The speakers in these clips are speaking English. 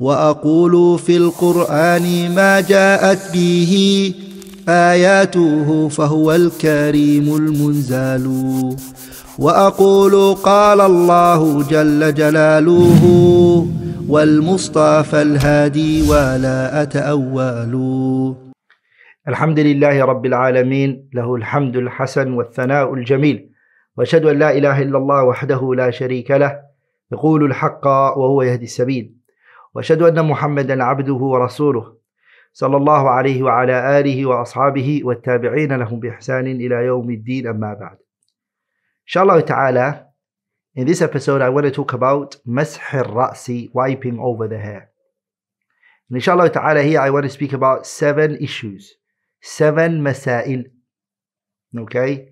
وأقول في القرآن ما جاءت به آياته فهو الكريم المنزال. وأقول قال الله جل جلاله والمصطفى الهادي ولا أتأول. الحمد لله رب العالمين، له الحمد الحسن والثناء الجميل، وأشهد أن لا إله إلا الله وحده لا شريك له يقول الحق وهو يهدي السبيل، وأشهد أن محمدا عبده ورسوله صلى الله عليه وعلى آله وأصحابه والتابعين لهم بإحسان إلى يوم الدين. أما بعد. Inshallah ta'ala, in this episode I want to talk about مسح الرأس, wiping over the hair. And inshallah ta'ala here I want to speak about 7 issues, 7 masail. Okay?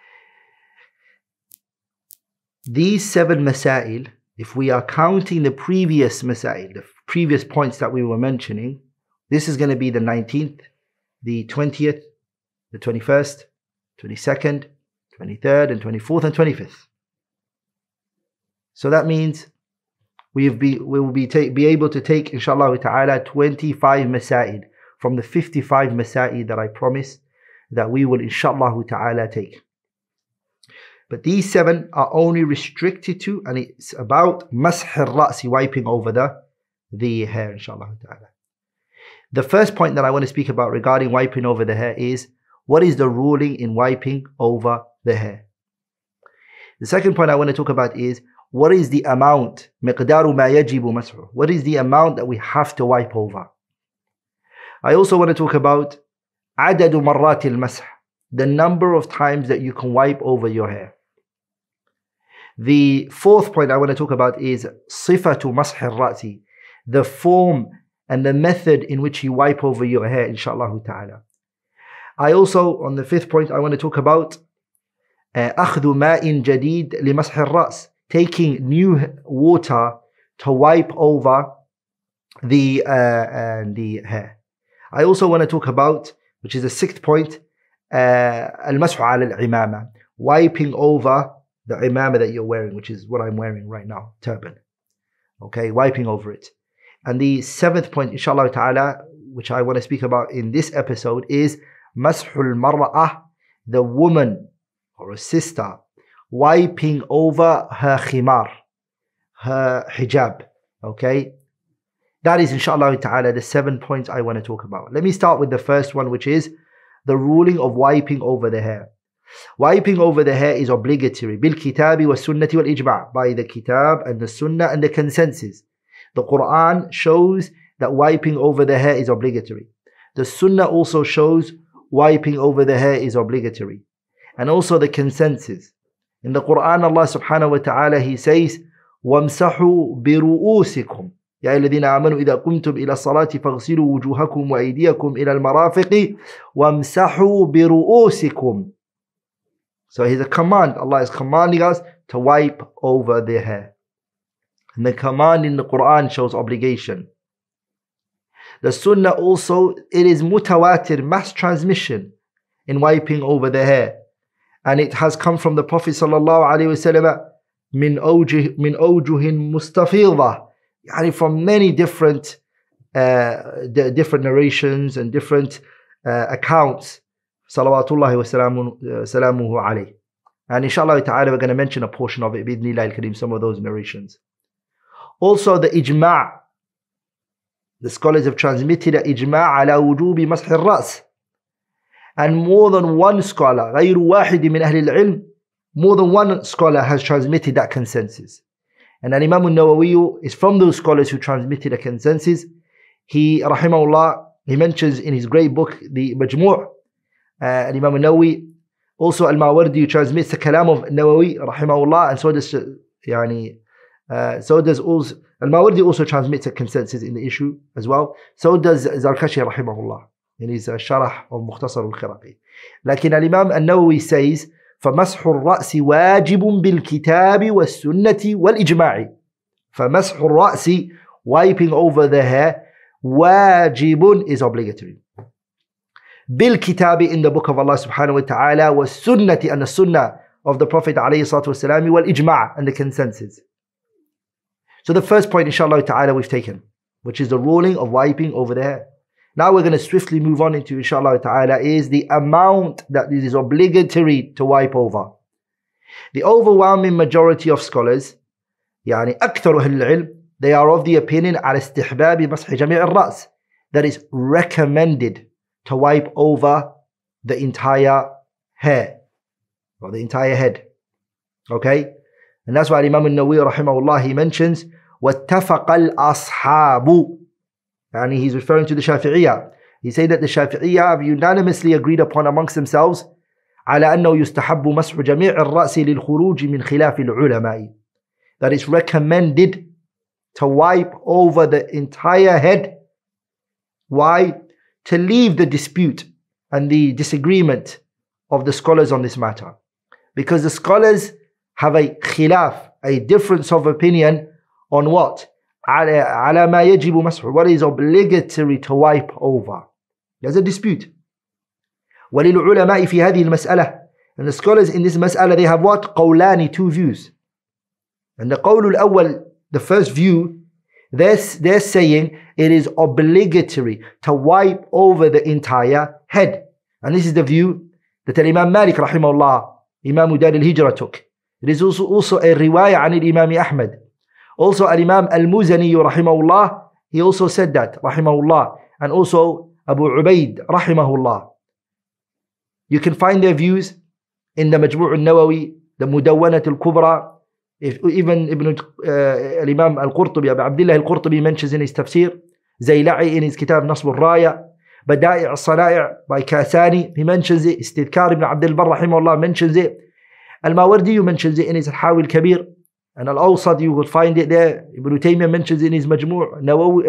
These 7 masail, if we are counting the previous masail, the previous points that we were mentioning, this is going to be the 19th, the 20th, the 21st, 22nd, 23rd, and 24th, and 25th. So that means we will be able to take, inshallah ta'ala, 25 masail from the 55 masail that I promised that we will, inshallah ta'ala, take. But these 7 are only restricted to, and it's about masḥ al-ra'si, wiping over the hair, inshallah ta'ala. The first point that I want to speak about regarding wiping over the hair is, what is the ruling in wiping over the hair? The second point I want to talk about is, what is the amount, مقدار ما يجب مسحه, what is the amount that we have to wipe over? I also want to talk about عدد مرات المسح, the number of times that you can wipe over your hair. The fourth point I want to talk about is صفة مسح الرأس, the form and the method in which you wipe over your hair, inshallah ta'ala. I also, on the 5th point, I want to talk about أخذ ماء جديد لمسح الرأس, taking new water to wipe over the hair. I also want to talk about, which is the 6th point, المسح على العمامة, wiping over the imamah that you're wearing, which is what I'm wearing right now, turban. Okay, wiping over it. And the 7th point, inshallah ta'ala, which I want to speak about in this episode, is masḥul mar'ah, the woman or a sister wiping over her khimar, her hijab. Okay, that is, inshallah ta'ala, the 7 points I want to talk about. Let me start with the first one, which is the ruling of wiping over the hair. Wiping over the hair is obligatory bil kitabi wa sunnati wal ijma', by the kitab and the sunnah and the consensus. The Quran shows that wiping over the hair is obligatory. The sunnah also shows wiping over the hair is obligatory. And also the consensus. In the Quran, Allah subhanahu wa ta'ala, He says, وَامْسَحُوا بِرُؤُوسِكُمْ يَا أَيُّهَا الَّذِينَ آمَنُوا إِذَا قُمْتُمْ إِلَى الصَّلَاةِ فَاغْسِلُوا وُجُوهَكُمْ وَأَيْدِيَكُمْ إِلَى الْمَرَافِقِ وَامْسَحُوا بِرُؤُوسِكُمْ. So here's a command. Allah is commanding us to wipe over the hair. And the command in the Quran shows obligation. The Sunnah also, it is mutawatir, mass transmission in wiping over the hair. And it has come from the Prophet sallallahu alaihi wasallam min awjuhin mustafidha, yani from many different narrations and different accounts. Salawatullahi wa salamuhu alayhi. And inshallah ta'ala, we're going to mention a portion of it, bidnillah al-kareem, some of those narrations. Also the ijma', the scholars have transmitted an ijma' ala wujubi masḥ al-ra's. And more than one scholar, غير واحد من أهل العلم, more than one scholar has transmitted that consensus. And Imam al-Nawawi is from those scholars who transmitted a consensus. He, rahimahullah, he mentions in his great book, the Majmu', and Imam al-Nawawi, also al-Mawardi transmits the kalam of Nawawi, rahimahullah, and so does also al-Mawardi also transmits a consensus in the issue as well. So does Zarkashi, rahimahullah, in his sharh of Mukhtasar al-Khiraqi. Lakin al-Imam al-Nawawi says, فَمَسْحُ الرَّأْسِ وَاجِبٌ بِالْكِتَابِ وَالسُّنَّةِ وَالْإِجْمَاعِ. فَمَسْحُ الرَّأْسِ, wiping over the hair, wajibun, is obligatory. Bil kitabi, in the book of Allah subhanahu wa ta'ala, was sunnati, and the sunnah of the Prophet alayhi salatu wasalam, wal ijma', and the consensus. So the first point, inshallah ta'ala, we've taken which is the ruling of wiping over the hair. Now we're going to swiftly move on into, inshallah ta'ala, is the amount that it is obligatory to wipe over. The overwhelming majority of scholars, يعني أكثر أهل العلم, they are of the opinion على استحباب مسح جميع الرأس, that is recommended to wipe over the entire hair or the entire head. Okay, and that's why Imam al-Nawawi rahimahullah, he mentions واتفق الأصحاب, and he's referring to the Shafi'iyah. He said that the Shafi'iyah have unanimously agreed upon amongst themselves على أنه يستحب مسح جميع الرأس للخروج من خلاف العلماء, that it's recommended to wipe over the entire head. Why? To leave the dispute and the disagreement of the scholars on this matter. Because the scholars have a khilaf, a difference of opinion on what? على ما يجب مسح, what is obligatory to wipe over. There's a dispute. وللعلماء في هذه المسألة, and the scholars in this mas'ala, they have what? قولان, two views. And the قول الأول, the first view, they're saying it is obligatory to wipe over the entire head. And this is the view that Imam Malik rahimahullah, Imam Dar al-Hijrah, took. It is also a riwayah an Imam Ahmad. Also Imam al-Muzani rahimahullah, he also said that rahimahullah, and also Abu Ubaid rahimahullah. You can find their views in the Majmu' al-Nawawi, the Mudawwanat al-Kubra. Even Imam al-Qurtubi, Abu Abdullah al-Qurtubi mentions in his tafsir, Zayla'i in his kitab Nasb al-Raya, Bada'i' al-Sana'i' by Kasani, he mentions it, Istidkar ibn Abdul Barr rahimahullah mentions it, Al-Mawardi mentions it in his Al-Hawi al-Kabir, and Al-Awsat you will find it there, Ibn Taymiyyah mentions it in his Majmu',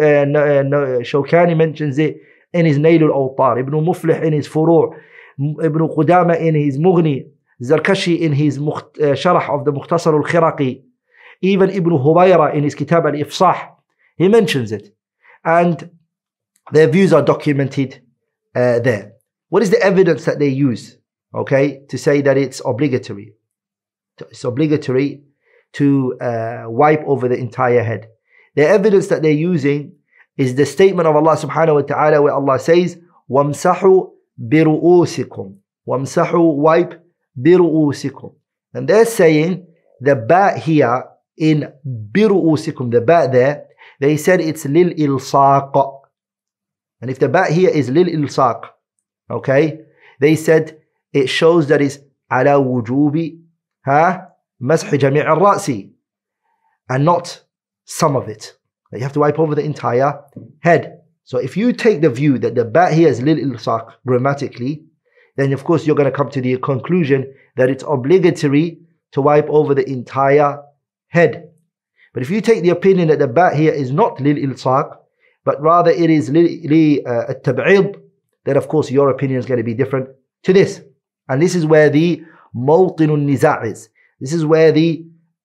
Shawkani mentions it in his Nail al-Awtar, Ibn Muflih in his Furu', Ibn Qudama in his Mughni, Zarkashi in his Sharh of the Mukhtasar al-Khiraqi, even Ibn Hubayra in his Kitab al-Ifsah, he mentions it. And their views are documented there. What is the evidence that they use, okay, to say that it's obligatory? It's obligatory to wipe over the entire head. The evidence that they're using is the statement of Allah subhanahu wa ta'ala, where Allah says, وَامْسَحُوا بِرُؤُوسِكُمْ, وَامْسَحُوا, wipe, بِرُؤُوسِكُمْ. And they're saying the ba here in بِرُؤُوسِكُمْ, the ba there, they said it's لِلْإِلْصَاقِ. And if the ba here is لِلْإِلْصَاقِ, okay, they said it shows that it's على وجوب مسح جميع الرأس, and not some of it. You have to wipe over the entire head. So if you take the view that the ba here is لِلْإِلْصَاقِ grammatically, then of course you're going to come to the conclusion that it's obligatory to wipe over the entire head. But if you take the opinion that the ba here is not لِلْإِلْصَاقِ, but rather it is لِلْتَبْعِيض, then of course your opinion is going to be different to this. And this is where the موطن النزاع is. This is where the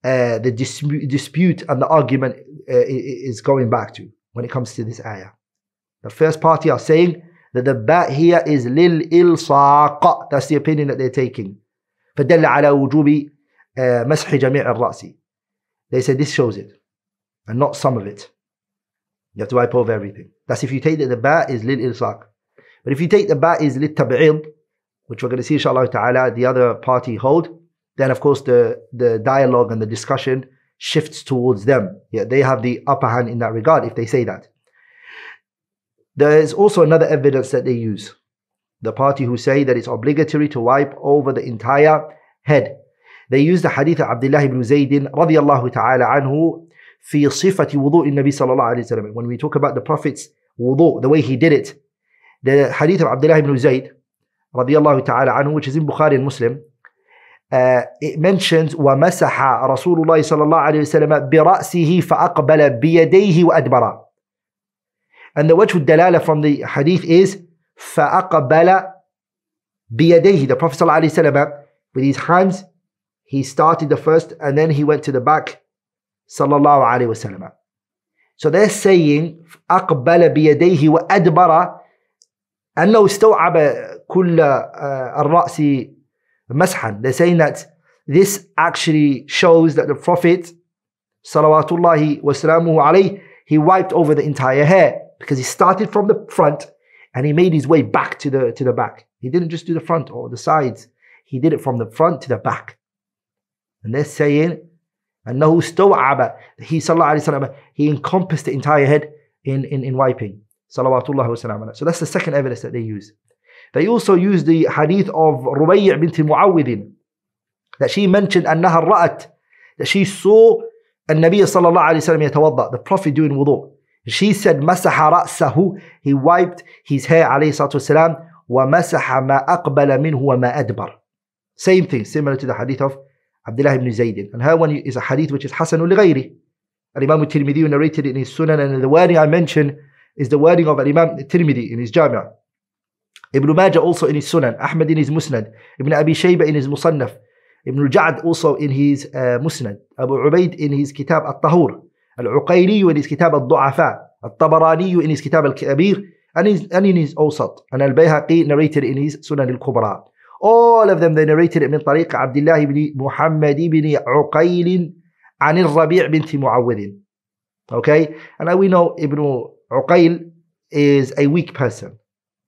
dispute and the argument is going back to when it comes to this ayah. The first party are saying that the ba here is لِلْإِلْصَاقِ. That's the opinion that they're taking. فَدَلَّ عَلَى وُجُوبِ مَسْحِ جَمِيعِ الرَّأْسِ. They said this shows it, and not some of it. You have to wipe over everything. That's if you take that the ba is لِلْإِلْصَاقِ. But if you take the ba is لِلْتَبْعِيض, which we're going to see inshallah ta'ala the other party hold, then of course the dialogue and the discussion shifts towards them. Yeah, they have the upper hand in that regard if they say that. There is also another evidence that they use. The party who say that it's obligatory to wipe over the entire head. They use the hadith of Abdullah ibn Zayd radiyallahu ta'ala anhu fi sifati wudu' in Nabi sallallahu alayhi wa sallam. When we talk about the Prophet's wudu', the way he did it, the hadith of Abdullah ibn Zayd radiyallahu ta'ala anhu, which is in Bukhari and Muslim, it mentions وَمَسَحَ رَسُولُ اللَّهِ صَلَى اللَّهُ عَلَيْهِ وسلم بِرَأْسِهِ فَأَقْبَلَ بِيَدَيْهِ وَأَدْبَرَ. And the wajh dalala from the hadith is فَأَقْبَلَ بِيَدَيْهِ. The Prophet sallallahu alayhi wa sallam, with his hands, he started the first and then he went to the back sallallahu alayhi wa sallam. So they're saying أَقْبَلَ بِيَدَيْهِ وَأَدْبَرَ أنه استوعب كل الرأس مسحا. They're saying that this actually shows that the Prophet salawatullahi wasalamuhu alayhi, he wiped over the entire hair because he started from the front and he made his way back to the back. He didn't just do the front or the sides. He did it from the front to the back. And they're saying, أنه استوعب, he sallallahu alayhi wa sallam, he encompassed the entire head in wiping. Salawatullah wa salam. So that's the second evidence that they use. They also use the hadith of Rubai' bint Muawwidin, that she mentioned أنها رأت, that she saw النبي صلى الله عليه وسلم يتوضأ, the Prophet doing wudu. She said مسح رأسه, he wiped his hair عليه الصلاة والسلام, ومسح ما أقبل منه وما أدبر. Same thing, similar to the hadith of Abdullah ibn Zayd. And her one is a hadith which is Hasan لغيره. Imam al-Tirmidhi narrated it in his Sunan, and the wording I mentioned is the wording of Imam al-Tirmidhi in his Jami'. Ibn Majah also in his Sunan, Ahmad in his Musnad, Ibn Abi Shayba in his Musannaf, Ibn al-Ja'd also in his Musnad, Abu Ubaid in his Kitab al-Tahur, Al-Uqayli in his Kitab al-Du'afa, Al-Tabarani in his Kitab al-Kabir, and in his Awsat, and Al-Bayhaqi narrated in his Sunan al-Kubra. All of them, they narrated it من طريق عبد الله بن محمد بن عقيل عن الربيع بنت معوذ. Okay, and now we know Ibn Uqayl is a weak person.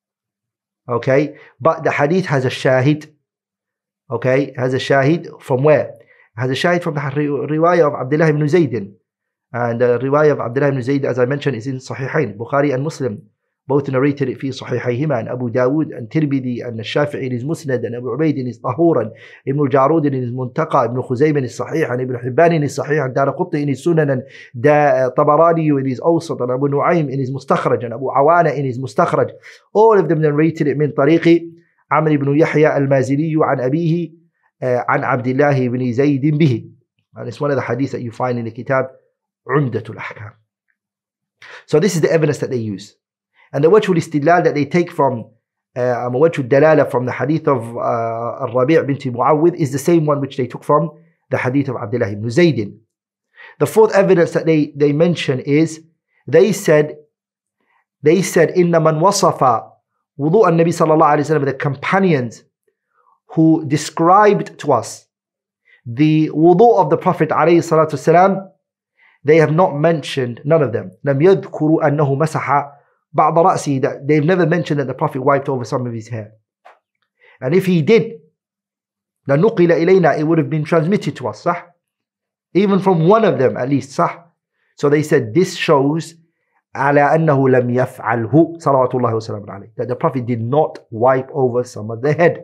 Okay, but the hadith has a shahid. Okay, has a shahid from where? Has a shahid from the riwayah of Abdullah ibn Zayd. And the riwayah of Abdullah ibn Zayd, as I mentioned, is in Sahihain, Bukhari and Muslim. Both narrated it في صحيحيهما, and Abu Dawud and Tirmidhi and Shafi'i in his Musnad, and Abu Ubaid in his Tahur, and Ibn al-Jarud in his Muntaqa, Ibn Khuzaymah in his Sahih, and Ibn Hibban in his Sahih, and Daraqutni in his Sunan, and Tabarani in his Awsat, and Abu Nu'aym in his Mustakhraj, and Abu Awana in his Mustakhraj. All of them narrated it من طريق عمرو بن يحيى المازني عن أبيه عن عبد الله بن زيد به. And it's one of the hadiths that you find in the Kitab Umdatul Ahkam. So this is the evidence that they use. And the wajhul istidlal that they take from wajhul dalala from the hadith of Rabi' bint Muawwidh is the same one which they took from the hadith of Abdullah ibn Zayd. The fourth evidence that they mention is they said inna man wasafa wudu' an-nabi sallallahu alayhi wa sallam, the companions who described to us the wudu' of the Prophet alayhi salatu wasalam, they have not mentioned, none of them, lam yadhkuru annahu masaha بعض رأسه, that they've never mentioned that the Prophet wiped over some of his hair. And if he did, لَنُقِلَ إِلَيْنَا, it would have been transmitted to us, صح? Even from one of them at least, صح? So they said this shows على أنه لم يفعله صلوات الله وسلامه عليه, that the Prophet did not wipe over some of the head.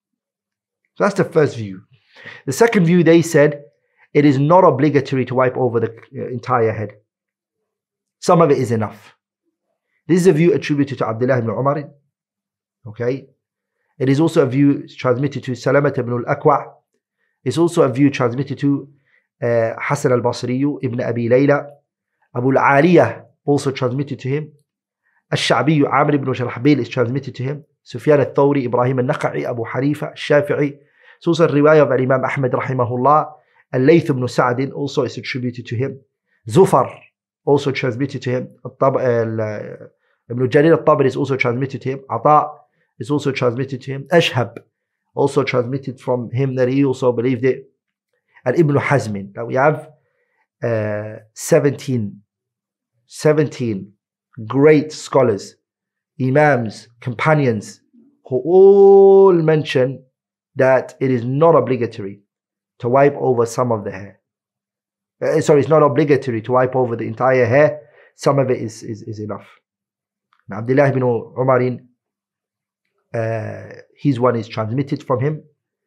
So that's the first view. The second view, they said it is not obligatory to wipe over the entire head. Some of it is enough. This is a view attributed to Abdullah ibn Umar. Okay. It is also a view transmitted to Salamat ibn al-Aqwa. It's also a view transmitted to Hasan al-Basri, Ibn Abi Layla. Abu al-Aliyah also transmitted to him. Al-Sha'bi, Amr ibn Sharahbil is transmitted to him. Sufyan al-Thawri, Ibrahim al-Naqa'i, Abu Hanifa, Shafi'i. It's also a riwayah of Imam Ahmad rahimahullah. Al-Layth ibn Sa'd also is attributed to him. Zufar also transmitted to him. Ibn Jarir al-Tabari is also transmitted to him. Ata is also transmitted to him. Ashhab also transmitted from him that he also believed it. And Ibn Hazmin. Now we have 17 great scholars, imams, companions, who all mention that it is not obligatory to wipe over some of the hair. Sorry, it's not obligatory to wipe over the entire hair. Some of it is enough. Now, Abdullah ibn Umar, his one is transmitted from him.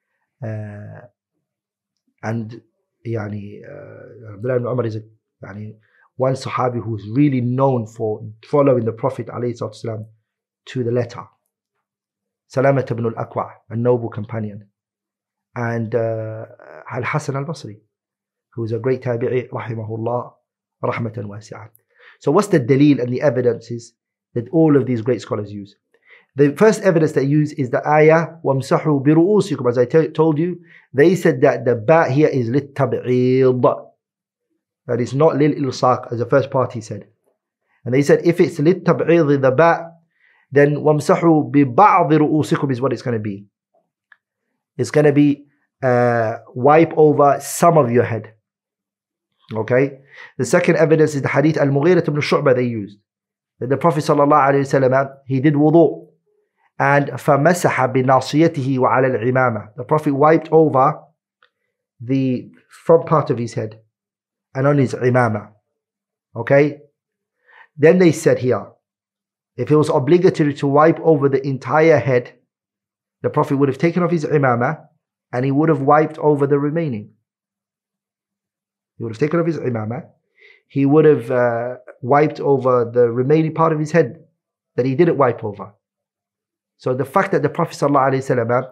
And Abdullah ibn Umar is one Sahabi who's really known for following the Prophet ﷺ to the letter. Salamat ibn al-Aqwa, a noble companion. And Al-Hasan al-Basri, who is a great tabi'i, rahimahullah, rahmatan wasi'ah. So what's the dalil and the evidences that all of these great scholars use? The first evidence they use is the ayah, وَامْسَحُوا بِرُؤُوسِكُمْ. As I told you, they said that the ba here is لِلتَّبْعِيض. That is not lil-ilsaq, as the first party said. And they said if it's لِلتَّبْعِيض, the ba, then وَامْسَحُوا بِبَعْضِ رُؤُوسِكُمْ is what it's going to be. It's going to be wipe over some of your head. Okay? The second evidence is the hadith Al-Mughirah ibn Shu'bah they used. That the Prophet ﷺ, he did wudu and فَمَسَحَ بِنَاصِيَتِهِ وَعَلَى الْعِمَامَةِ. The Prophet wiped over the front part of his head and on his imama. Okay? Then they said here, if it was obligatory to wipe over the entire head, the Prophet would have taken off his imama and he would have wiped over the remaining. He would have taken off his imama. He would have wiped over the remaining part of his head that he didn't wipe over. So the fact that the Prophet ﷺ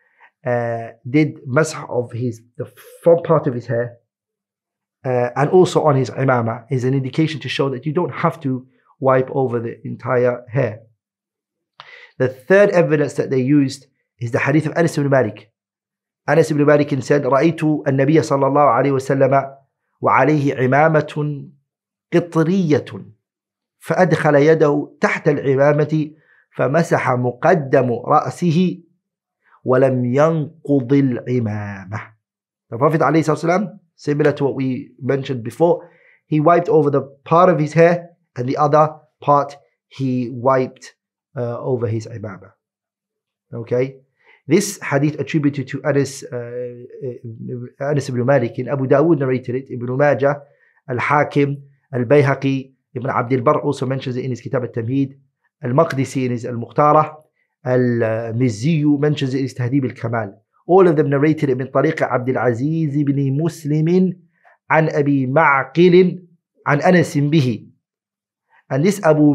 did masah of the front part of his hair and also on his imama is an indication to show that you don't have to wipe over the entire hair. The third evidence that they used is the hadith of Anas ibn Malik. Anas ibn Malik said, رأيت النبي صلى الله عليه وسلم وعليه عمامة قطرية فأدخل يده تحت العمامة فمسح مقدم رأسه ولم ينقض العمامة. The Prophet عليه الصلاة والسلام, similar to what we mentioned before, he wiped over the part of his hair and the other part he wiped over his imama. Okay, this hadith attributed to Anas ibn Malik, in Abu Dawood narrated it, Ibn Majah, Al-Hakim, Al-Bayhaqi, Ibn Abd al-Barr also mentions it in his Kitab al-Tamheed, Al-Maqdisi in his Al-Mukhtarah, Al-Mizzi mentions it in his Tahdib al-Kamal. All of them narrated it من طريق عبد العزيز بن مسلم عن أبي معقل عن أنس به. And this Abu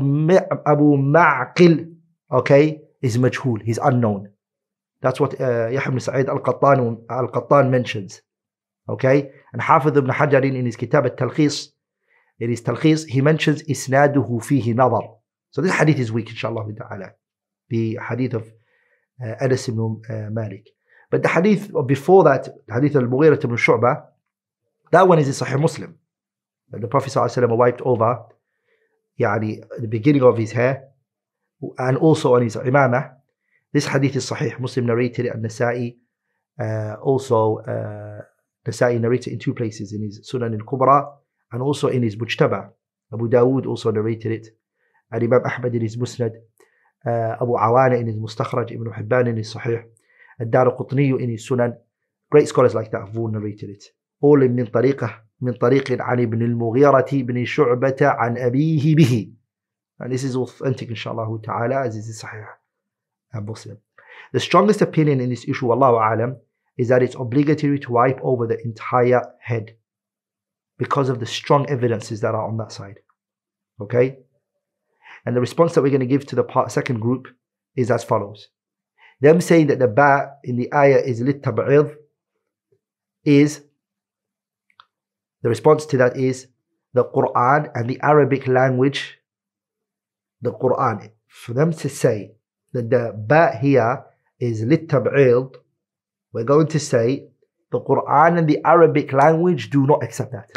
Ma'qil, okay, is majhul, he's unknown. That's what Yahya ibn Sa'id al-Qattan mentions. Okay, and Hafidh ibn Hajar in his Kitab al-Talkhis, in his Talkhis, he mentions isnaduhu fihi nadar. So this hadith is weak, inshallah ta'ala, the hadith of Anas ibn Malik. But the hadith before that, the hadith al-Mughirah ibn Shu'bah, that one is in Sahih Muslim. The Prophet ﷺ wiped over the beginning of his hair and also on his imamah. This hadith is Sahih. Muslim narrated it, and Nasa'i also Nasa'i narrated it in two places, in his Sunan al-Kubra and also in his Mujtaba. Abu Dawood also narrated it, and Imam Ahmad in his Musnad, Abu Awana in his Mustakhraj, Ibn Hibban in his Sahih, Ad-Daraqutni in his Sunan. Great scholars like that have all narrated it. All in من طريق عن ابن المغيرة بن شعبة عن أبيه به. And this is authentic inshallah ta'ala, as is Sahih Muslim. The strongest opinion in this issue, Wallahu a'lam, is that it's obligatory to wipe over the entire head because of the strong evidences that are on that side. Okay? And the response that we're going to give to the second group is as follows. Them saying that the ba in the ayah is lit-tab'id, is the response to that is the Quran and the Arabic language. The Quran, for them to say that the ba here is lit-tab'id, we're going to say the Quran and the Arabic language do not accept that.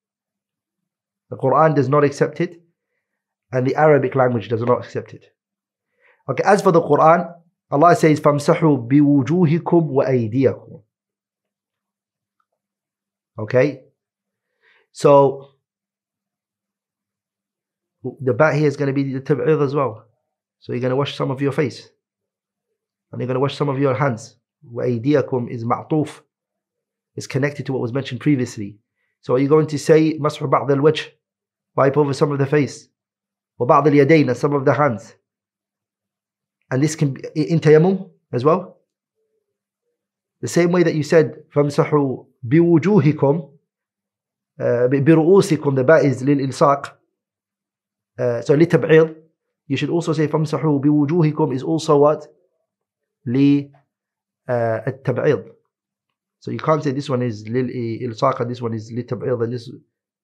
The Quran does not accept it, and the Arabic language does not accept it. Okay, as for the Quran, Allah says, فَامْسَحُوا بِوُجُوهِكُمْ وَأَيْدِيَكُمْ. Okay? So, the ba here is going to be the tab'id as well. So you're going to wash some of your face. And you're going to wash some of your hands. وَأَيْدِيَكُمْ is ma'tuf. It's connected to what was mentioned previously. So are you going to say, مَسْحُ بَعْضَ الْوَجْهِ, wipe over some of the face. وَبَعْضَ الْيَدَيْنِ, and some of the hands. And this can be in tayammum as well. The same way that you said, فَامْسَحُوا بِوُجُوهِكُمْ, بِرُؤُوسِكُمْ, the ba is lil-ilsaq. So li-tab'id, you should also say فَامْسَحُوا بِوُجُوهِكُمْ is also what? Li-tab'id. So you can't say this one is lil-ilsaq and this one is li-tab'id, and this,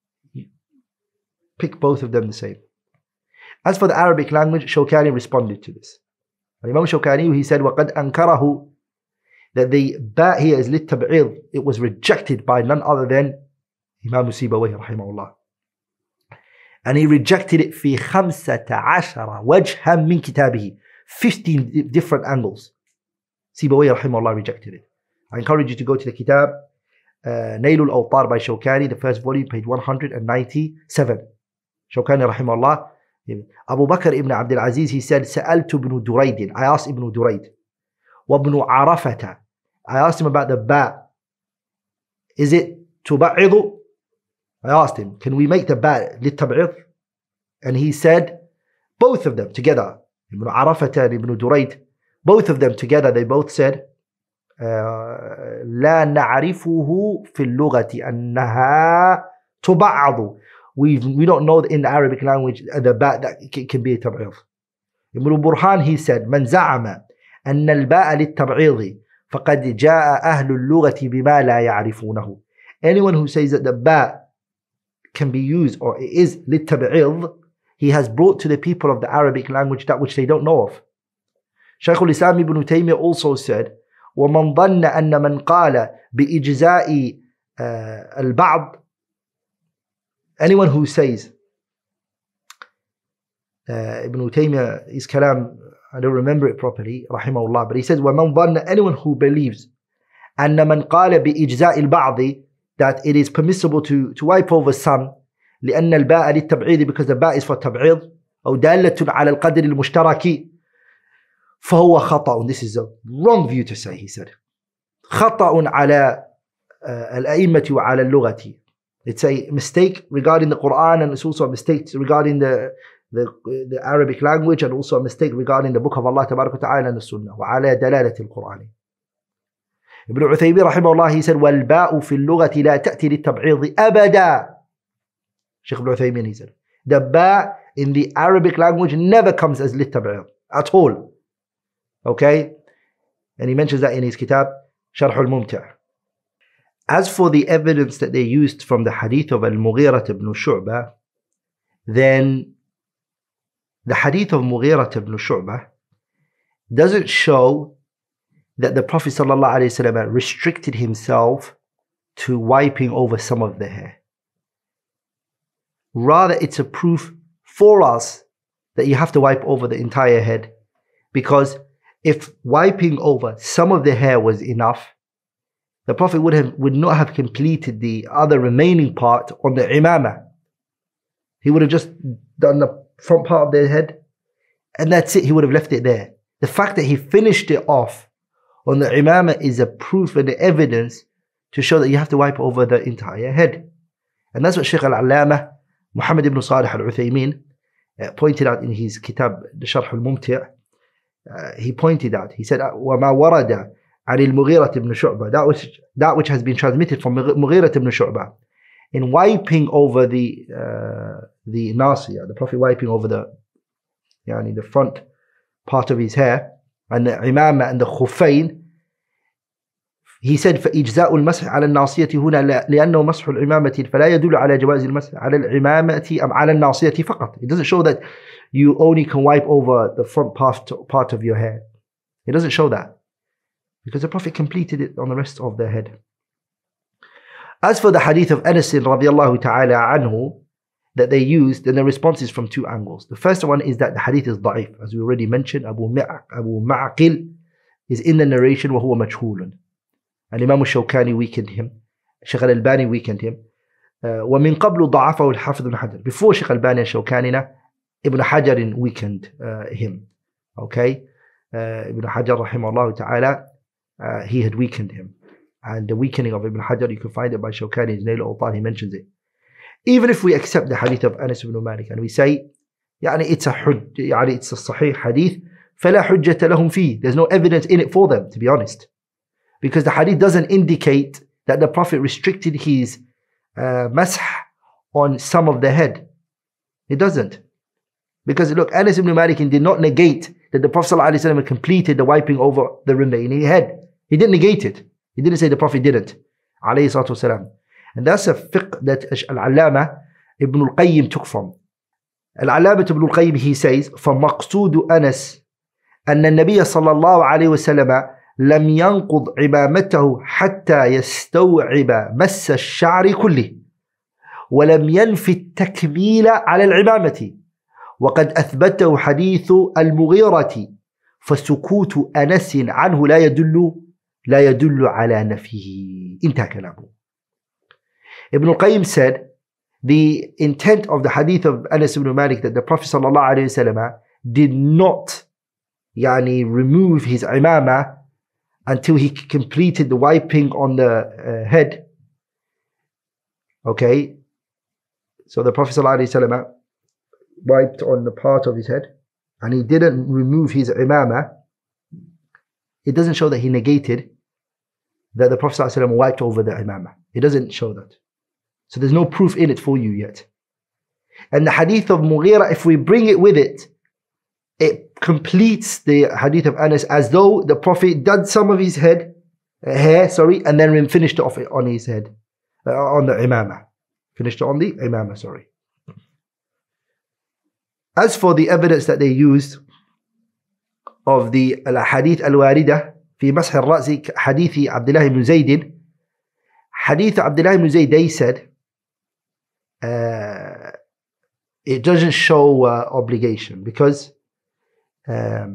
pick both of them the same. As for the Arabic language, Shawkani responded to this. Imam Shawkani, he said, وَقَدْ أَنْكَرَهُ, that the ba here is lit-tab'id, it was rejected by none other than Imam Sibawayh rahimahullah. And he rejected it في 15 وجها من كتابه, 15 different angles. Sibawayh rahimahullah rejected it. I encourage you to go to the kitab Nail al-Awtar by Shawkani, the first volume, page 197. Shawkani rahimahullah. Abu Bakr ibn Abdul Aziz, he said, Sa'altu ibn Durayd. I asked Ibn Durayd. Wa ibn Arafata. I asked him about the ba. Is it tuba'idu? I asked him, can we make the ba lit-tab'id? And he said, both of them together, Ibn Arafata and Ibn Durayd, both of them together, they both said, لا نعرفه في اللغة أنها تبعض. We don't know in the Arabic language the ba that can be a tab'id. Ibn Burhan, he said, من زعم أن الباء للتبعيض فقد جاء أهل اللغة بما لا يعرفونه. Anyone who says that the ba can be used or it is للتبعيض, he has brought to the people of the Arabic language that which they don't know of. Shaykh al-Islam ibn Taymiyyah also said, وَمَنْ ظَنَّ أَنَّ مَنْ قَالَ بِإِجْزَاءِ الْبَعْضِ. Anyone who says, Ibn Taymiyyah, his kalam, I don't remember it properly, rahimahullah, but he says, وَمَنْ ظَنَّ, anyone who believes, أَنَّ مَنْ قَالَ بِإِجْزَاءِ الْبَعْضِ, that it is permissible to wipe over some, لأن الباء للتبعيض, because the باء is for تبعيض, أو دالة على القدر المشترك, فهو خطأ. This is a wrong view to say, he said. خطأ على الأئمة وعلى اللغة. It's a mistake regarding the Quran, and it's also a mistake regarding the Arabic language, and also a mistake regarding the book of Allah تبارك وتعالى and the Sunnah. وعلى دلالة القرآن. Ibn Uthaymin rahimahullah, he said, والباء في اللغة لا تأتي للتبعيض أبدا. Shaykh Ibn Uthaymin, he said, the ba in the Arabic language never comes as lit-tab'id at all. Okay? And he mentions that in his kitab, Sharh al-Mumti'. As for the evidence that they used from the hadith of Al-Mughirah ibn Shu'bah, then the hadith of Mughirah ibn Shu'bah doesn't show that the Prophet ﷺ restricted himself to wiping over some of the hair. Rather, it's a proof for us that you have to wipe over the entire head, because if wiping over some of the hair was enough, the Prophet would not have completed the other remaining part on the imamah. He would have just done the front part of the head, and that's it. He would have left it there. The fact that he finished it off on the imamah is a proof and evidence to show that you have to wipe over the entire head. And that's what Shaykh al-Allamah Muhammad ibn Salih al-Uthaymin pointed out in his kitab, the Sharh al-Mumti'. He pointed out, he said, وَمَا وَرَدَ عَنِ الْمُغِيرَةِ ibn Shu'bah, that which has been transmitted from Mughirah ibn Shu'bah, in wiping over the nasiyah, the Prophet wiping over the front part of his hair, and the imamah and the khuffayn. He said, فإجزاء المسح على الناصية هنا لأنه مسح العمامة فلا يدل على جواز المسح على العمامة أم على الناصية فقط. It doesn't show that you only can wipe over the front part of your hair. It doesn't show that, because the Prophet completed it on the rest of the head. As for the hadith of Anas radiallahu ta'ala anhu that they used, then the response is from two angles. The first one is that the hadith is da'if. As we already mentioned, Abu Ma'aqil is in the narration وهو مجهول. And Imam al-Shawkani weakened him. Shaykh al-Albani weakened him. ومن قبل ضعفه الحافظ بن حجر. Before Shaykh al-Albani and Shawkani, Ibn Hajar weakened him. Okay? Ibn Hajar rahimahullah ta'ala, he had weakened him. And the weakening of Ibn Hajar, you can find it by Shawkani, his Nail al-Awtar, he mentions it. Even if we accept the hadith of Anas ibn Malik and we say, it's a sahih hadith, فلا حجة لهم فيه. There's no evidence in it for them, to be honest. Because the hadith doesn't indicate that the Prophet restricted his masah on some of the head. It doesn't. Because look, Anas ibn Malik did not negate that the Prophet ﷺ completed the wiping over the remaining head. He didn't negate it. He didn't say the Prophet didn't. And that's a fiqh that Al-Allama Ibn al-Qayyim took from. Al-Allama Ibn al-Qayyim, he says, فَمَقْصُودُ أَنَسْ أَنَّ النَّبِيَّ صلى الله عليه وسلم لم ينقض عمامته حتى يستوعب مس الشعر كله ولم ينفي التكميل على العمامة وقد أثبته حديث المغيرة فسكوت أنس عنه لا يدل على نفيه. انتهى كلامه. Ibn al-Qayyim said, the intent of the hadith of Anas ibn Malik that the Prophet ﷺ did not remove his imamah until he completed the wiping on the head. Okay, so the Prophet ﷺ wiped on the part of his head and he didn't remove his imamah. It doesn't show that he negated that the Prophet ﷺ wiped over the imamah. It doesn't show that. So there's no proof in it for you yet. And the hadith of Mughira, if we bring it with it, it completes the hadith of Anas as though the Prophet did some of his hair, and then finished it off on his head, on the imamah. Finished it on the imamah, sorry. As for the evidence that they used of the hadith al-waridah fi masih al-ra'si, hadith Abdullah ibn Zayd, hadith Abdullah ibn Zayd, they said, it doesn't show obligation because the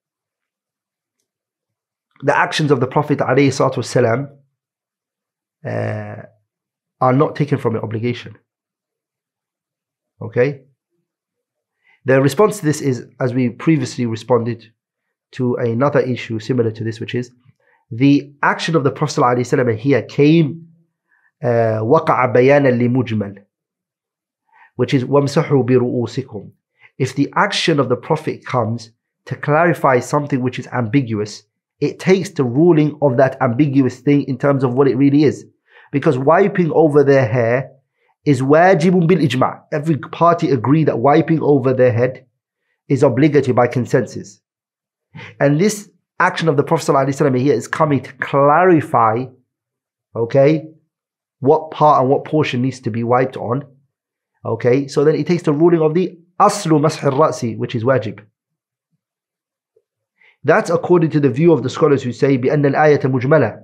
actions of the Prophet ﷺ are not taken from an obligation. Okay? The response to this is, as we previously responded to another issue similar to this, which is the action of the Prophet ﷺ here came وقع بيانا لمجمل, which is وَامْسَحُوا بِرُؤُوسِكُمْ. If the action of the Prophet comes to clarify something which is ambiguous, it takes the ruling of that ambiguous thing in terms of what it really is. Because wiping over their hair is wajibun bil ijma'. Every party agree that wiping over their head is obligatory by consensus. And this action of the Prophet ﷺ here is coming to clarify, okay, what part and what portion needs to be wiped on. Okay, so then it takes the ruling of the aslu masih al-ra'si, which is wajib. That's according to the view of the scholars who say بأن الآية مجملة.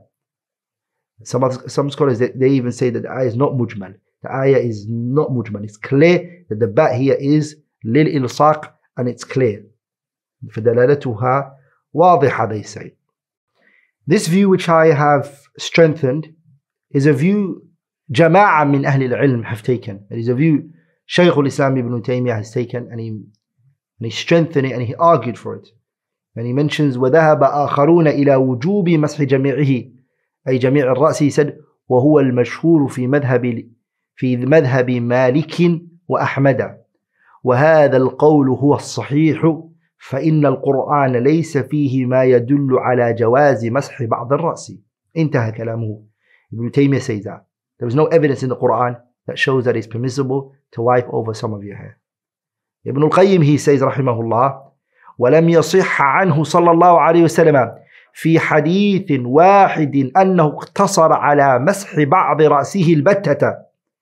Some scholars, they even say that the ayah is not mujmal. The ayah is not mujmal. It's clear that the ba here is lil ilsaq, and it's clear. فدلالتها واضحة, they say. This view which I have strengthened is a view Jama'a min Ahli al-Ilm have taken. It is a view Shaykh al-Islam ibn Taymiyyah has taken, and he strengthened it and he argued for it. And he mentions وَذَهَبَ آخَرُونَ إِلَى وُجُوبِ مَسْحِ جَمِيعِهِ أي جميع الرأس. He said وَهُوَ الْمَشْهُورُ في مذهب مالك وأحمد وهذا القول هو الصحيح فإن القرآن ليس فيه ما يدل على جواز مسح بعض الرأس. انتهى كلامه. Ibn Taymiyyah says that there is no evidence in the Quran that shows that it's permissible to wipe over some of your hair. Ibn al-Qayyim, he says رحمه الله ولم يصح عنه صلى الله عليه وسلم في حديث واحد أنه اقتصر على مسح بعض رأسه البتة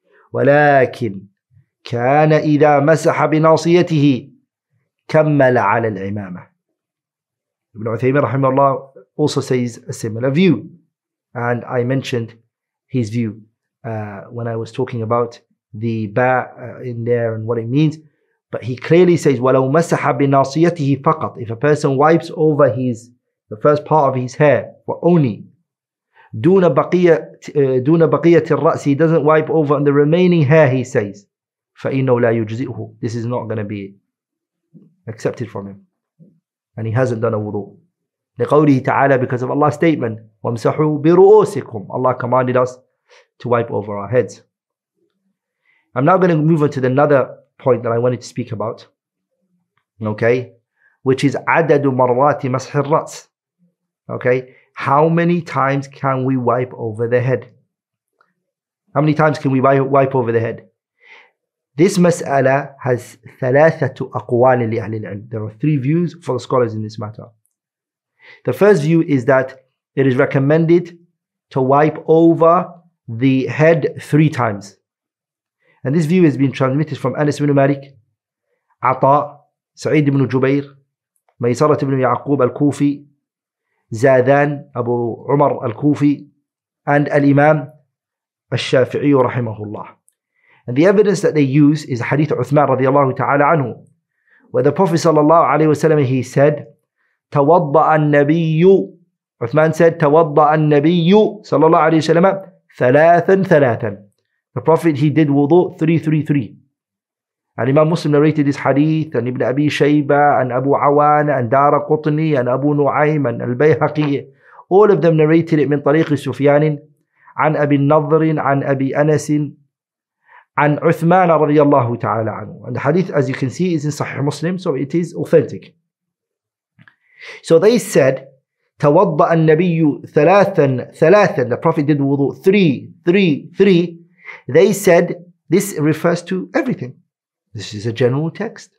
ولكن كان إذا مسح بناصيته كمل على العمامة. Ibn Uthaymin رحمه الله also says a similar view, and I mentioned his view when I was talking about the ba in there and what it means. But he clearly says وَلَوْ مَسَحَ بِنَاصِيَتِهِ فَقط. If a person wipes over the first part of his hair for only دون بقية الرأس, he doesn't wipe over on the remaining hair, he says فَإِنَّهُ لَا يُجْزِئُهُ. This is not going to be accepted from him, and he hasn't done a wudu. لقوله تعالى, because of Allah's statement وَامْسَحُوا بِرُؤُوسِكُمْ. Allah commanded us to wipe over our heads. I'm now going to move on to another point that I wanted to speak about, okay, which is عدد مرات مسح الرأس. Okay, how many times can we wipe over the head? How many times can we wipe over the head? This mas'ala has ثلاثة أقوال لأهل العلم. There are three views for the scholars in this matter. The first view is that it is recommended to wipe over the head 3 times. And this view has been transmitted from Anas ibn Malik, Ata, Sa'id ibn Jubair, Maysarat ibn Yaqub al-Kufi, Zadan, Abu Umar al-Kufi, and Al-Imam al-Shafi'i rahimahullah. And the evidence that they use is Hadith Uthman radiyallahu ta'ala anhu, where the Prophet sallallahu alayhi wa sallam, he said, توضأ النبي, Uthman said, توضأ النبي sallallahu alayhi wa sallam ثلاثا. The The Prophet, he did wudu 333. And Imam Muslim narrated this hadith, and Ibn Abi Shayba, and Abu Awana, and Dara Qutni, and Abu Nu'aym, and Al-Bayhaqi. All of them narrated it من طريق سفيان عن أبي النضر عن أبي أنس عن عثمان رضي الله تعالى عنه. And the hadith, as you can see, is in Sahih Muslim, so it is authentic. So they said, توضأ النبي ثلاثا. The Prophet did wudu 3. They said, this refers to everything. This is a general text.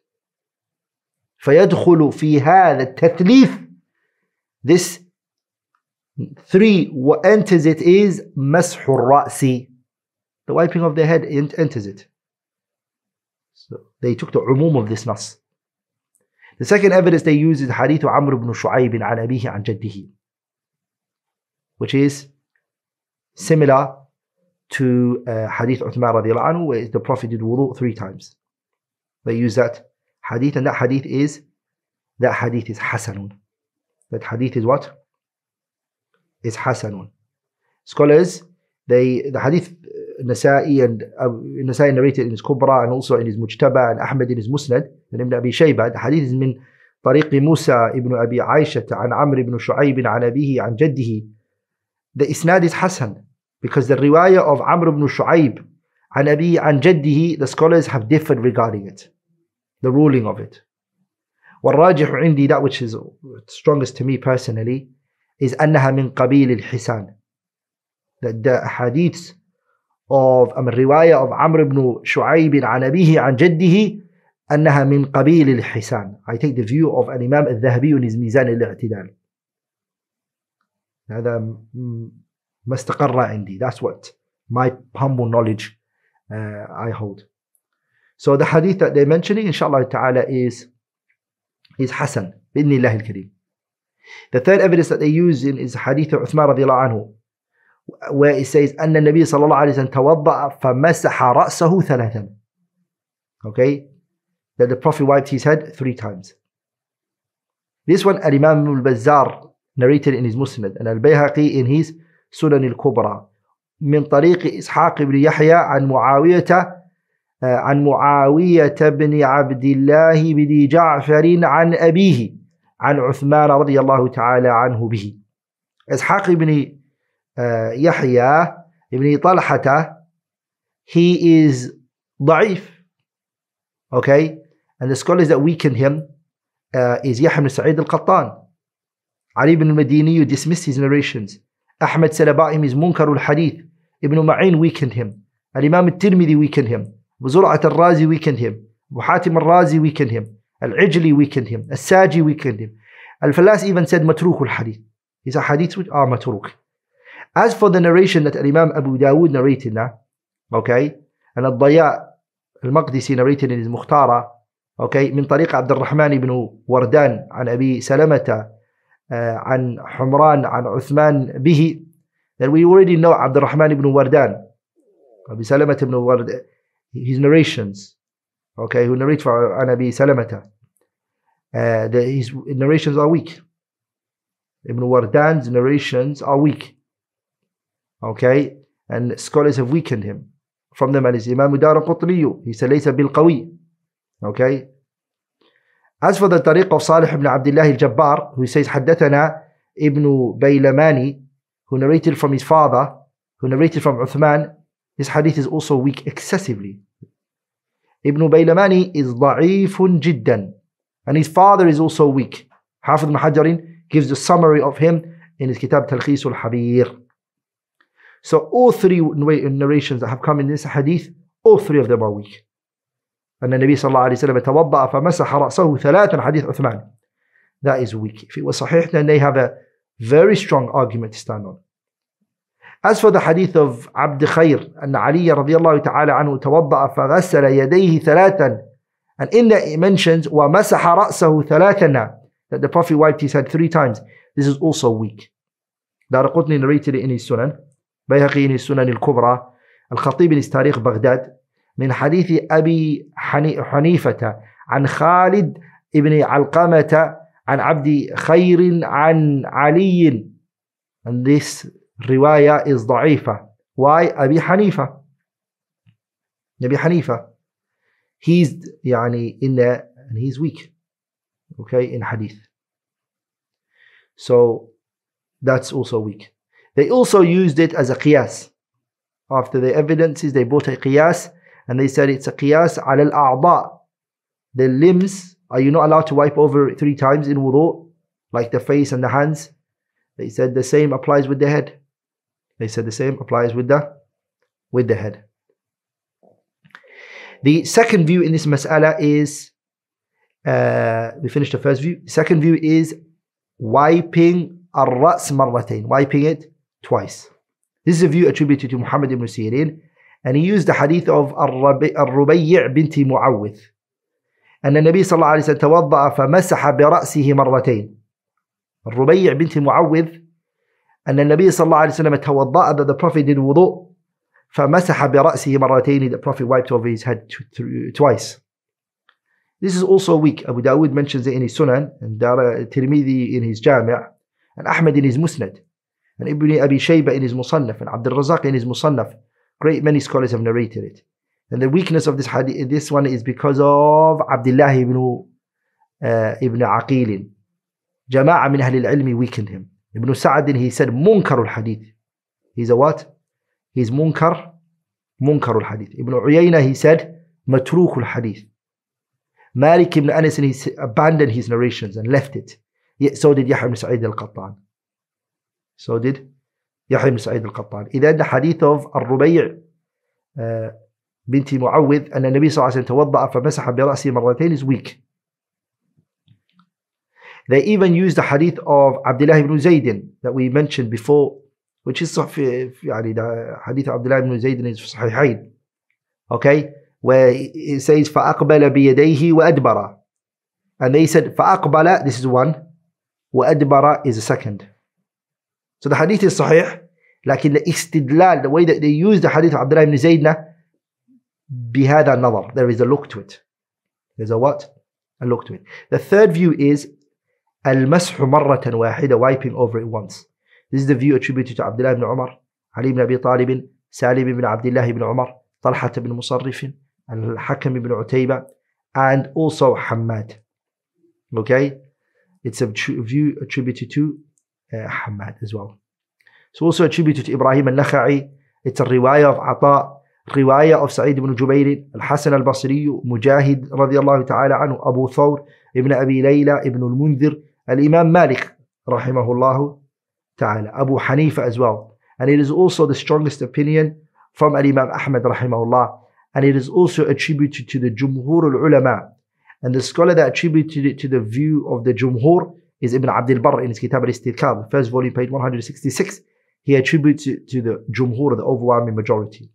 فيدخل في هذا التثليث. This 3, what enters it is مسح الرأس. The wiping of the head enters it. So they took the umum of this nas. The second evidence they use is hadith Amr ibn Shu'ayb عن أبيه عن جده, which is similar to hadith Uthman radiallahu anhu, where the Prophet did wudu 3 times. They use that hadith, and that hadith is hasanun. That hadith is what? Is hasanun. Scholars, the hadith Nasa'i, and Nasa'i narrated in his Kubra, and also in his Mujtaba, and Ahmad in his Musnad, and Ibn Abi Shayba. The hadith is min طريق موسى ibn Abi Aisha عن عمرو ibn Shu'ayb عن أبيه عن جده. The isnad is hasan, because the riwayah of Amr ibn Shu'ayb عن أبيه عن جده, the scholars have differed regarding it, the ruling of it. والراجح عندي, that which is strongest to me personally, is أنها من قبيل الحسان. That the hadiths of الرواية of Amr ibn Shu'ayb عن أبيه عن جده أنها من قبيل الحسان. I take the view of الإمام الذهبي in his ميزان الاعتدال. هذا ما استقر عندي. That's what my humble knowledge I hold. So the hadith that they're mentioning, inshallah ta'ala, is hasan بإذن الله الكريم. The third evidence that they use in is hadith of Uthman radiallahu anhu, where it says أن النبي صلى الله عليه وسلم توضأ فمسح رأسه 3. Okay, that the Prophet wiped his head 3 times. This one Al-Imam al-Bazzar narrated in his Musnad, and Al-Bayhaqi in his Sunan al-Kubra, من طريق إسحاق بن يحيى عن معاوية بن عبد الله بن جعفر عن أبيه عن عثمان رضي الله تعالى عنه به. إسحاق بن يحيى ibn طلحة, he is ضعيف. Okay, and the scholars that weakened him is Yahya ibn Sa'id al-Qattan. Ali ibn al-Madini, you dismissed his narrations. Ahmad Salabaim is Munkar al-Hadith. Ibn Ma'in weakened him. Al-Imam al-Tirmidhi weakened him. Abu Zur'at al-Razi weakened him. Abu Hatim al-Razi weakened him. Al-Ijli weakened him. Al-Saji weakened him. Al-Falas even said Matruk al-Hadith. These are hadiths which are Matruk. As for the narration that Imam Abu Dawood narrated now, okay, and Al-Daya al-Maqdisi narrated in his Mukhtara, okay, من طريق عبد الرحمن بن وردان عن أبي سلمة عن حمران عن عثمان به, that we already know عبد الرحمن بن وردان, أبي سلمة بن وردان, his narrations, okay, who narrates for عن أبي سلمة, his narrations are weak. Ibn Wardan's narrations are weak, okay, and scholars have weakened him. From them is Imam Dara Qutni, he said ليس بالقوي. Okay. As for the tariq of Salih ibn Abdullah al-Jabbar, who says حدثنا Ibn Baylamani, who narrated from his father, who narrated from Uthman, this hadith is also weak excessively. Ibn Baylamani is ضعيف جدا, and his father is also weak. Hafidh ibn Hajarin gives the summary of him in his kitab Talkhis al-Habir. So all 3 narrations that have come in this hadith, all 3 of them are weak. أن النبي صلى الله عليه وسلم توضأ فمسح رأسه 3 حديث عثمان. That is weak. If it was sahih, then they have a very strong argument to stand on. As for the hadith of عبد خير أن علي رضي الله تعالى عنه توضأ فغسل يديه 3, and in that it mentions ومسح رأسه 3, that the Prophet wiped his head 3 times. This is also weak. Daraqutni narrated it in his Sunan, Bayhaqi in his Sunan al-Kubra, Al-Khatib in his Tarikh Baghdad, من حديث أبي حنيفة عن خالد ابن علقمة عن عبد خير عن علي. And this riwayah is ضعيفة. Why? أبي حنيفة. Nabi Hanifa, he's in there and he's weak, okay, in hadith. So that's also weak. They also used it as a qiyas. After the evidences, they brought a qiyas and they said it's a qiyas ala al-a'da. The limbs, are you not allowed to wipe over it 3 times in wudu, like the face and the hands? They said the same applies with the head. They said the same applies with the head. The second view in this mas'ala is, we finished the first view. The second view is wiping al-ra's marratayn, wiping it twice. This is a view attributed to Muhammad ibn Sirin, and he used the hadith of al-Rubayy' binti Mu'awwidh. أن النبي صلى الله عليه وسلم توضأ فمسح برأسه مرتين. الربيع بنت معوذ أن النبي صلى الله عليه وسلم توضأ, that the Prophet did wudu, فمسح برأسه مرتين, the Prophet wiped over his head twice. This is also weak. Abu Dawood mentions it in his Sunan, and Tirmidhi in his Jami', and Ahmad in his Musnad, and Ibn Abi Shayba in his Musannaf, and Abdul Razak in his Musannaf. Great many scholars have narrated it. And the weakness of this hadith, this one, is because of Abdullah ibn Aqil. Jama'a min Ahlil Ilmi weakened him. Ibn Sa'd, he said munkar al-hadith. He's a what? He's munkar al-hadith. Ibn Uyayna, he said matruk al-hadith. Malik ibn Anas, he abandoned his narrations and left it. Yet so did Yahya ibn Sa'id al-Qattan. So did Yahya ibn Sa'id al-Qattan. إذا the hadith of al-Rubayy' binti Mu'awwidh أن النبي صلى الله عليه وسلم توضأ فمسح برأسه مرتين is weak. They even used the hadith of Abdullah ibn Zayd that we mentioned before, which is the hadith of Abdullah ibn Zayd is Sahihain, okay, where it says فأقبل بيديه وأدبر, and they said فأقبل, this is one, وأدبر is a second. So the hadith is Sahih, لكن the istidlal, the way that they use the hadith of Abdullah ibn Zayd, بهذا النظر, there is a look to it. There's a what? A look to it. The third view is المسح مرة واحدة, wiping over it once. This is the view attributed to Abdullah ibn Umar, Ali ibn Abi Talib, Salim ibn Abdullah ibn Umar, Talha ibn Musarrif, Al-Hakam ibn Utayba, and also Hammad. Okay? It's a view attributed to Hammad as well. It's also attributed to Ibrahim al-Nakha'i. It's a riwayah of Ata, riwayah of Sa'id ibn Jubayr, Al-Hasan al-Basri, Mujahid radiyallahu ta'ala anhu, Abu Thawr, Ibn Abi Layla, Ibn al-Mundhir, Al-Imam Malik rahimahullahu ta'ala, Abu Hanifa as well. And it is also the strongest opinion from Al-Imam Ahmad rahimahullah, and it is also attributed to the Jumhur al-Ulama. And the scholar that attributed it to the view of the Jumhur is Ibn Abdul Barr in his Kitab al-Istidkar, the first volume, page 166. He attributes it to the Jumhur, the overwhelming majority.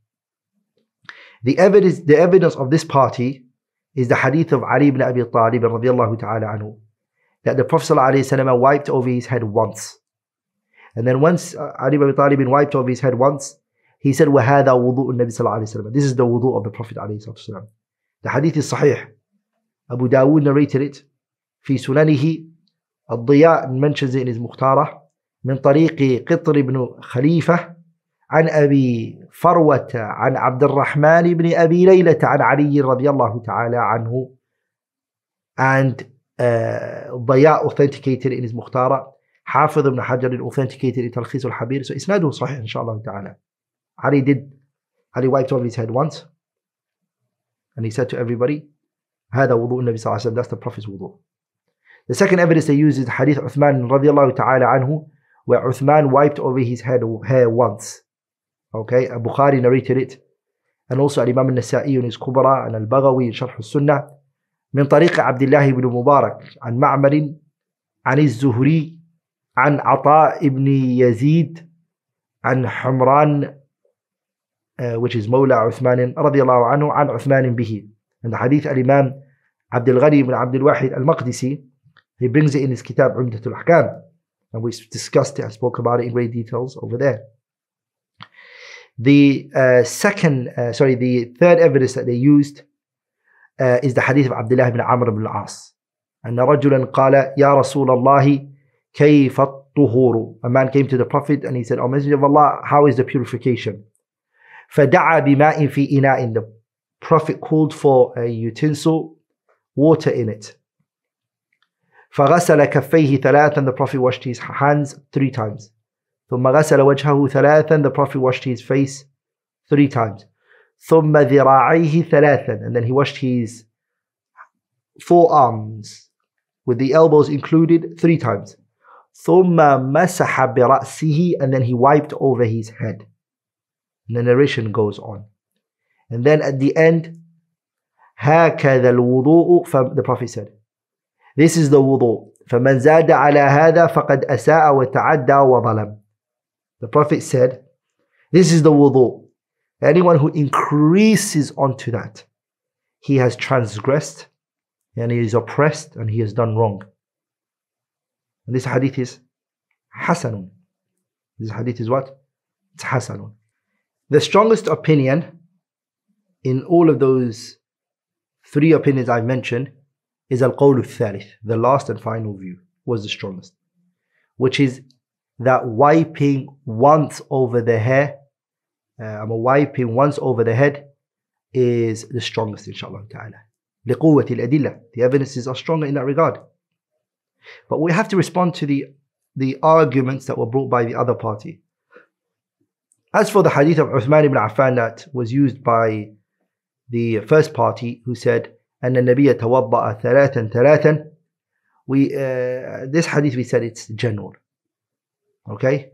The evidence of this party is the hadith of Ali ibn Abi Talib radiyallahu ta'ala anhu, that the Prophet ﷺ wiped over his head once. And then once Ali ibn Abi Talib wiped over his head once, he said, وَهَذَا وُضُوءُ النَّبِي صلى الله عليه وسلم. This is the wudu of the Prophet ﷺ. The hadith is sahih. Abu Dawood narrated it. في سننه, الضياء mentions it in his Mukhtarah, من طريق قطر بن خليفة عن أبي فروة عن عبد الرحمن بن أبي ليلة عن علي رضي الله تعالى عنه. And ضياء authenticated in his Mukhtarah. Hafidh ibn Hajar authenticated in Talkhis al-Habir. So isnaduhu sahih inshallah ta'ala. Ali wiped over his head once, and he said to everybody, هذا وضوء النبي صلى الله عليه وسلم, that's the Prophet's wudu. The second evidence they use is hadith Uthman radiyallahu ta'ala anhu, where Uthman wiped over his hair once. Okay, Bukhari narrated it, and also Imam al-Nasa'i in his Kubra, and al-Baghawi in Sharh al-Sunnah, من طريق عبد الله بن مبارك عن معمر عن الزهري عن عطاء ibn Yazid عن حمران, which is Mawla Uthman radiyallahu anhu, عن Uthman bihi. And the hadith al-Imam Abdul Ghani ibn Abdul Wahid al-Maqdisi, he brings it in his Kitab Umdatul Ahkam, and we discussed it and spoke about it in great details over there. The third evidence that they used is the hadith of Abdullah ibn Amr ibn al-As. أن رجلا قال يا رسول الله كيف الطهور. A man came to the Prophet and he said, O Messenger of Allah, how is the purification? فدعا بماء في إناء. The Prophet called for a utensil, water in it. فغسل كفيه ثلاثا, the Prophet washed his hands 3 times. ثم غسل وجهه ثلاثا, the Prophet washed his face 3 times. ثم ذراعيه ثلاثا, and then he washed his forearms with the elbows included 3 times. ثم مسح برأسه, and then he wiped over his head. And the narration goes on. And then at the end, هكذا الوضوء, the Prophet said, this is the wudu. فمن زاد على هذا فقد أساء وتعدى وظلم. The Prophet said, this is the wudu. Anyone who increases onto that, he has transgressed and he is oppressed and he has done wrong. And this hadith is hasanun. This hadith is what? It's hasanun. The strongest opinion in all of those 3 opinions I've mentioned is al-qawl al-thalith, the last and final view was the strongest, which is that wiping once over the hair, wiping once over the head is the strongest, inshallah ta'ala. لِقُوَّةِ الْأَدِلَّةِ, the evidences are stronger in that regard. But we have to respond to the arguments that were brought by the other party. As for the hadith of Uthman ibn Affan that was used by the first party who said, أن النبي توضأ ثلاثا ثلاثا, this hadith we said it's general. Okay?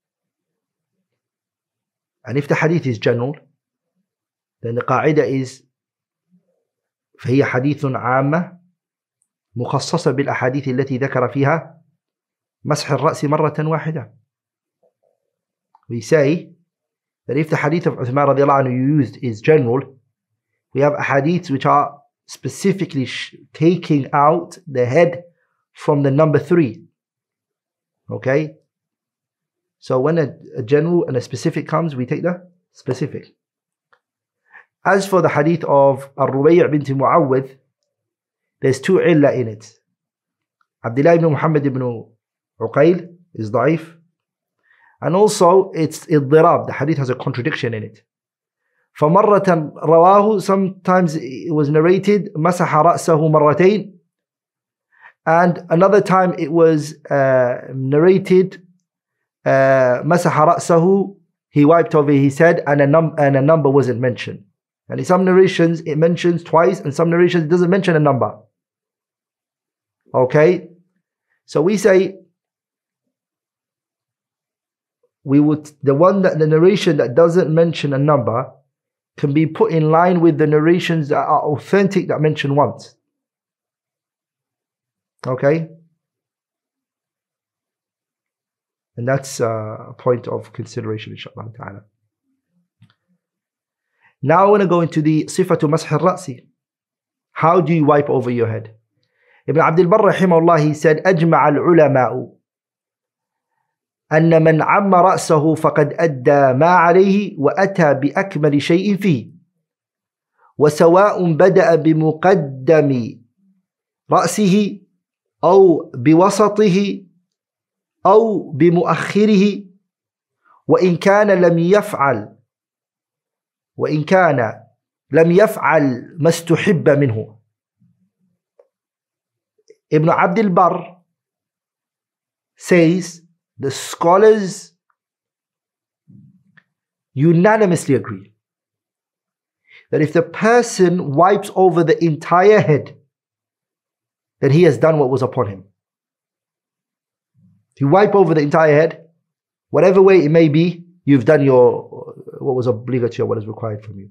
And if the hadith is general, then the qaida is فهي حديث عامة مخصصة بالأحاديث التي ذكر فيها مسح الرأس مرة واحدة. We say that if the hadith of Uthman radiallahu anhu used is general, we have hadiths which are specifically taking out the head from the number 3. Okay? So when a general and a specific comes, we take the specific. As for the hadith of Ar-Rubai' bint Mu'awwidh, there's 2 illah in it. Abdullah ibn Muhammad ibn Uqayl is da'if. And also it's iddirab, the hadith has a contradiction in it. فَمَرَّةً رَوَاهُ, sometimes it was narrated مَسَحَ رَأْسَهُ مَرَّتَيْن, and another time it was narrated مَسَحَ رَأْسَهُ, he wiped over his head, and a number wasn't mentioned. And in some narrations it mentions twice, and some narrations it doesn't mention a number. Okay? So we say the narration that doesn't mention a number can be put in line with the narrations that are authentic that mention once. Okay? And that's a point of consideration, inshaAllah ta'ala. Now I want to go into the sifatu mash al-ra'si. How do you wipe over your head? Ibn Abdul Barr rahimahullah, he said, أجمع العلماء أن من عم رأسه فقد أدى ما عليه وأتى بأكمل شيء فيه، وسواء بدأ بمقدم رأسه أو بوسطه أو بمؤخره، وإن كان لم يفعل ما استحب منه. Ibn Abdul Barr says the scholars unanimously agree that if the person wipes over the entire head, then he has done what was upon him. If you wipe over the entire head, whatever way it may be, you've done what was obligatory or what is required from you.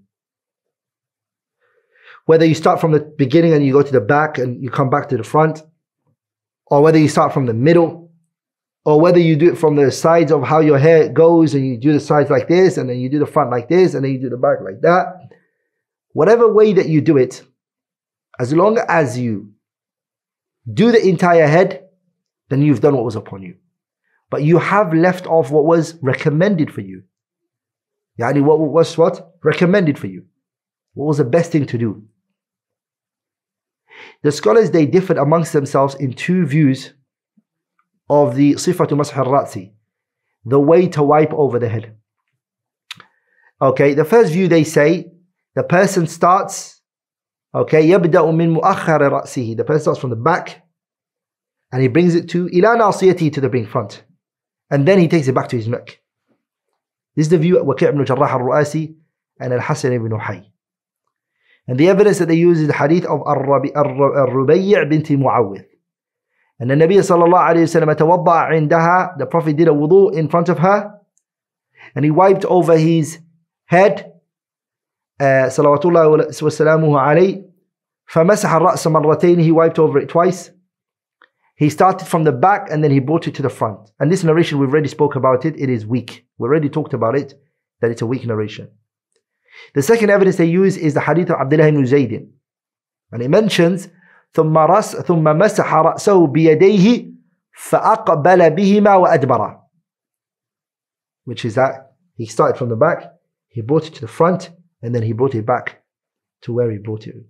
Whether you start from the beginning and you go to the back and you come back to the front, or whether you start from the middle, or whether you do it from the sides of how your hair goes and you do the sides like this and then you do the front like this and then you do the back like that. Whatever way that you do it, as long as you do the entire head, then you've done what was upon you. But you have left off what was recommended for you. Yani what was recommended for you. What was the best thing to do? The scholars, they differed amongst themselves in 2 views of the sifatu mash al-ra'si, the way to wipe over the head. Okay, the first view, they say the person starts, okay, يبدأ من مؤخر رأسه. The person starts from the back and he brings it to إلى ناصيته, to the bring front. And then he takes it back to his neck. This is the view of Waki' ibn Jarrah al-Ru'asi and Al-Hasan ibn Hayy. And the evidence that they use is the hadith of Al-Rubai' binti Muawwidh. And the Nabi sallallahu alayhi wa sallam tawadda'a indaha, the Prophet did a wudu in front of her, and he wiped over his head, salawatullah wa salamuhu alayhi, فَمَسَحَ الرَّأْسَ مَرَّتَيْنِ, he wiped over it twice. He started from the back and then he brought it to the front. And this narration, we've already spoke about it, it is weak. We already talked about it, that it's a weak narration. The second evidence they use is the hadith of Abdullah ibn Zayd. And it mentions, ثُمَّ مَسَحَ رَأْسَهُ بِيَدَيْهِ فَأَقْبَلَ بِهِمَا وَأَدْبَرَ. Which is that he started from the back, he brought it to the front, and then he brought it back to where he brought it.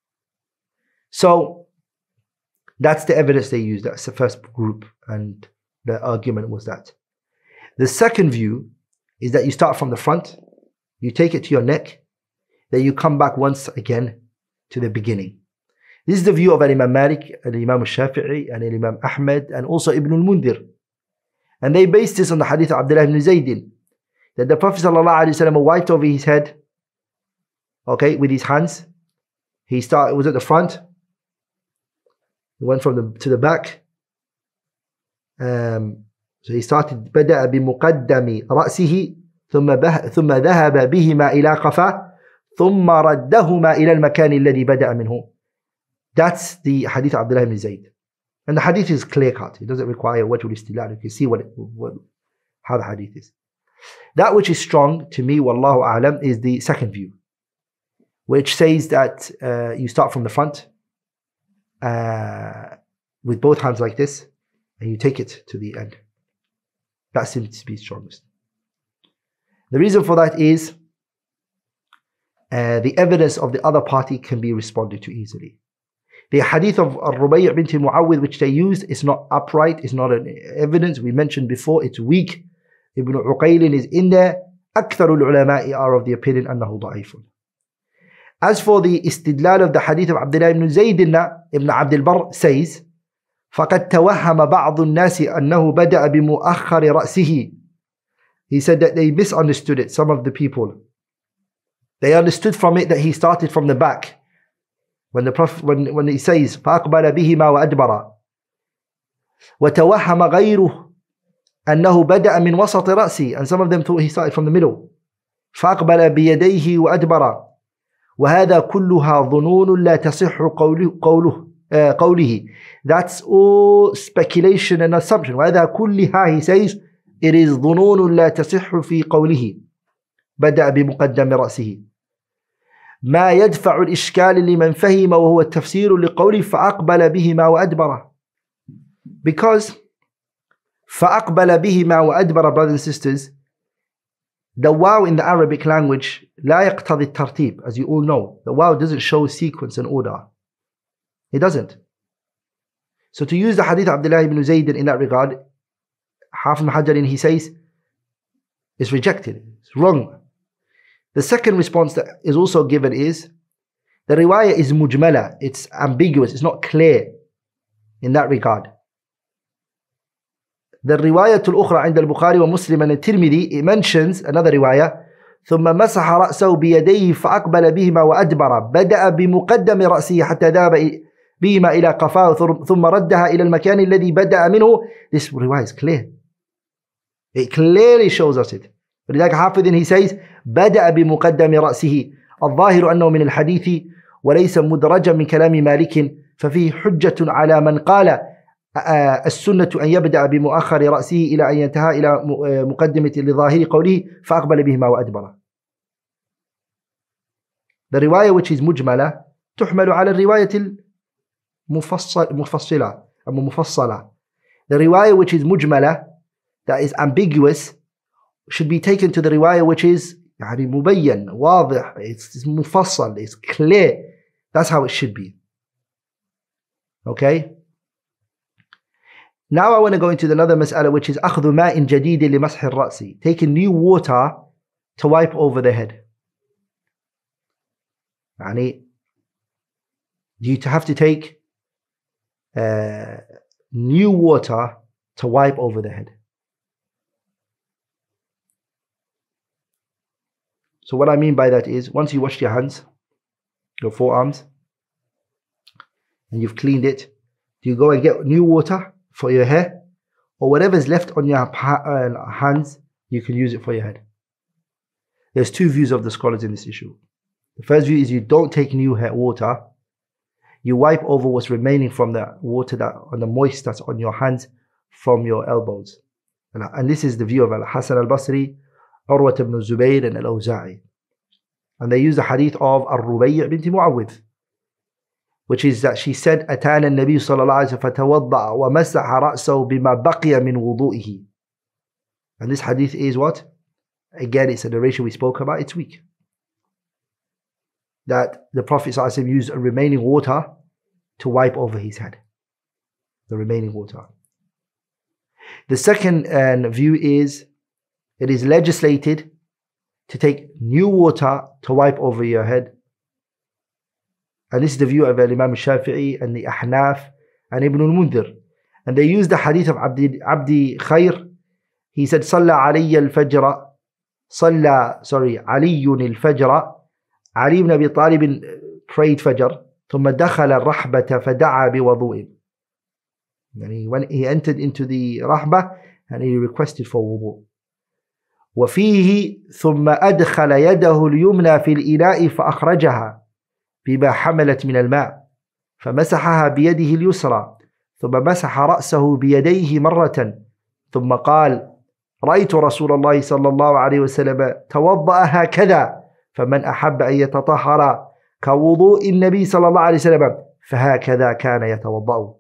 So, that's the evidence they used. That's the first group, and the argument was that. The second view is that you start from the front, you take it to your neck, then you come back once again to the beginning. This is the view of Imam Malik, Imam Shafi'i, and Imam Ahmed, and also Ibn al-Mundhir. And they based this on the hadith of Abdullah ibn Zayd, that the Prophet ﷺ wiped over his head, okay, with his hands. He was at the front, he went to the back. So he started, بدأ بمقدم رأسه ثم ذهب بهما إلى قفاه ثم ردهما إلى المكان الذي بدأ منه. That's the hadith of Abdullah ibn Zayd. And the hadith is clear cut. It doesn't require wajhul istidlal. You can see how the hadith is. That which is strong to me, wallahu a'lam, is the second view, which says that you start from the front with both hands like this, and you take it to the end. That seems to be strongest. The reason for that is the evidence of the other party can be responded to easily. The hadith of Rubai' binti Muawwidh, which they used, is not upright, it's not an evidence. We mentioned before, it's weak. Ibn Uqayl is in there. أكثر العلماء are of the opinion أنه ضعيف. As for the istidlal of the hadith of Abdullah ibn Zayd, Ibn Abd al-Barr says, فَقَدْ تَوَهَّمَ بَعْضُ النَّاسِ أَنَّهُ بَدَأَ بِمُؤَخَّرِ رَأْسِهِ. He said that they misunderstood it, some of the people. They understood from it that he started from the back. When the Prophet, when he says, فَأَقْبَلَ بِهِمَا وَأَدْبَرَ. وَتَوَهَّمَ غَيْرُهُ أَنَّهُ بَدَأَ مِنْ وَسَطِ رَأْسِهِ. And some of them thought he started from the middle. فَأَقْبَلَ بِيَدَيْهِ وَأَدْبَرَ. وَهَذَا كُلُّهَا ظُنُونٌ لَا تَصِحُّ قَوْلِهِ. That's all speculation and assumption. وَهَذَا كُلِّهَا, he says, it is ظُنُونٌ لَا تَصِحُّ فِي قَوْلِهِ بدأ بمقدم رأسه ما يدفع الإشكال لمن فهم وهو التفسير لقوله فأقبل بهما وأدبر. Because فأقبل بهما وأدبر, brothers and sisters, the waw in the Arabic language لا يقتضي الترتيب, as you all know. The waw doesn't show sequence and order. It doesn't. So to use the hadith of Abdullah ibn Zayd in that regard, Hafiz ibn Hajar, he says, is rejected. It's wrong. The second response that is also given is the riwayah is mujmala, it's ambiguous, it's not clear in that regard. The riwayah al-ukhra عند البخاري ومسلم and الترمذي, it mentions another riwayah ثم مسح رأسه بيديه فأقبل بهما وأدبر بدأ بمقدم رأسه حتى ذهب بهما إلى قفاه ثم ردها إلى المكان الذي بدأ منه. This riwayah is clear. It clearly shows us it. فلذلك حافظ he says بدأ بمقدم رأسه الظاهر أنه من الحديث وليس مدرجا من كلام مالك ففيه حجة على من قال السنة أن يبدأ بمؤخر رأسه إلى أن ينتهى إلى مقدمة لظاهر قوله فأقبل بهما وأدبر. The riwayah which is مجملة تحمل على الرواية المفصلة أو مفصلة. The riwayah which is مجملة, that is ambiguous, should be taken to the riwayah which is يعني مبين, واضح, it's مفصل, it's clear. That's how it should be. Okay? Now I want to go into another mas'ala, which is أخذ ماء جديد لمسح الرأس, taking new water to wipe over the head. يعني you have to take new water to wipe over the head. So what I mean by that is, once you washed your hands, your forearms, and you've cleaned it, do you go and get new water for your hair? Or whatever's left on your hands, you can use it for your head. There's two views of the scholars in this issue. The first view is you don't take new water. You wipe over what's remaining from the water on the moist that's on your hands from your elbows. And this is the view of Al-Hasan al-Basri, Urwa ibn Zubayr, and Al-Awza'i. And they use the hadith of Ar-Rubayy' bint Mu'awwidh, which is that she said, أتانا النبي صلى الله عليه وسلم فتوضأ ومسح رأسه بما بقي من وضوئه. And this hadith is what? Again, it's a narration we spoke about, it's weak. That the Prophet ﷺ used remaining water to wipe over his head. The remaining water. The second view is, it is legislated to take new water to wipe over your head. And this is the view of Imam Shafi'i and the Ahnaf and Ibn al-Mundhir. And they use the hadith of Abdi Khair. He said, صلى علي الفجر علي الفجر. Ali ibn Abi Talib prayed Fajr. ثم دخل الرحبة فدعا بوضوء. And when he entered into the rahbah and he requested for wudu. وفيه ثم أدخل يده اليمنى في الإناء فأخرجها بما حملت من الماء فمسحها بيده اليسرى ثم مسح رأسه بيديه مرة ثم قال رأيت رسول الله صلى الله عليه وسلم توضأ هكذا فمن أحب أن يتطهر كوضوء النبي صلى الله عليه وسلم فهكذا كان يتوضأ.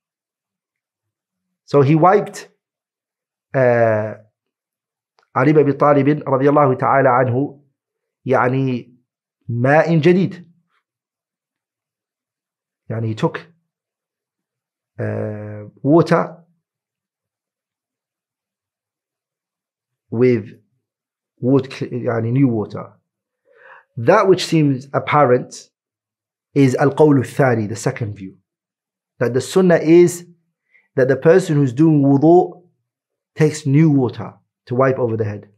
So he wiped علي بن أبي طالب رضي الله تعالى عنه يعني ماء جديد. يعني he took water with يعني new water. That which seems apparent is al-qawl al-thani, the second view. That the sunnah is that the person who's doing wudu takes new water to wipe over the head.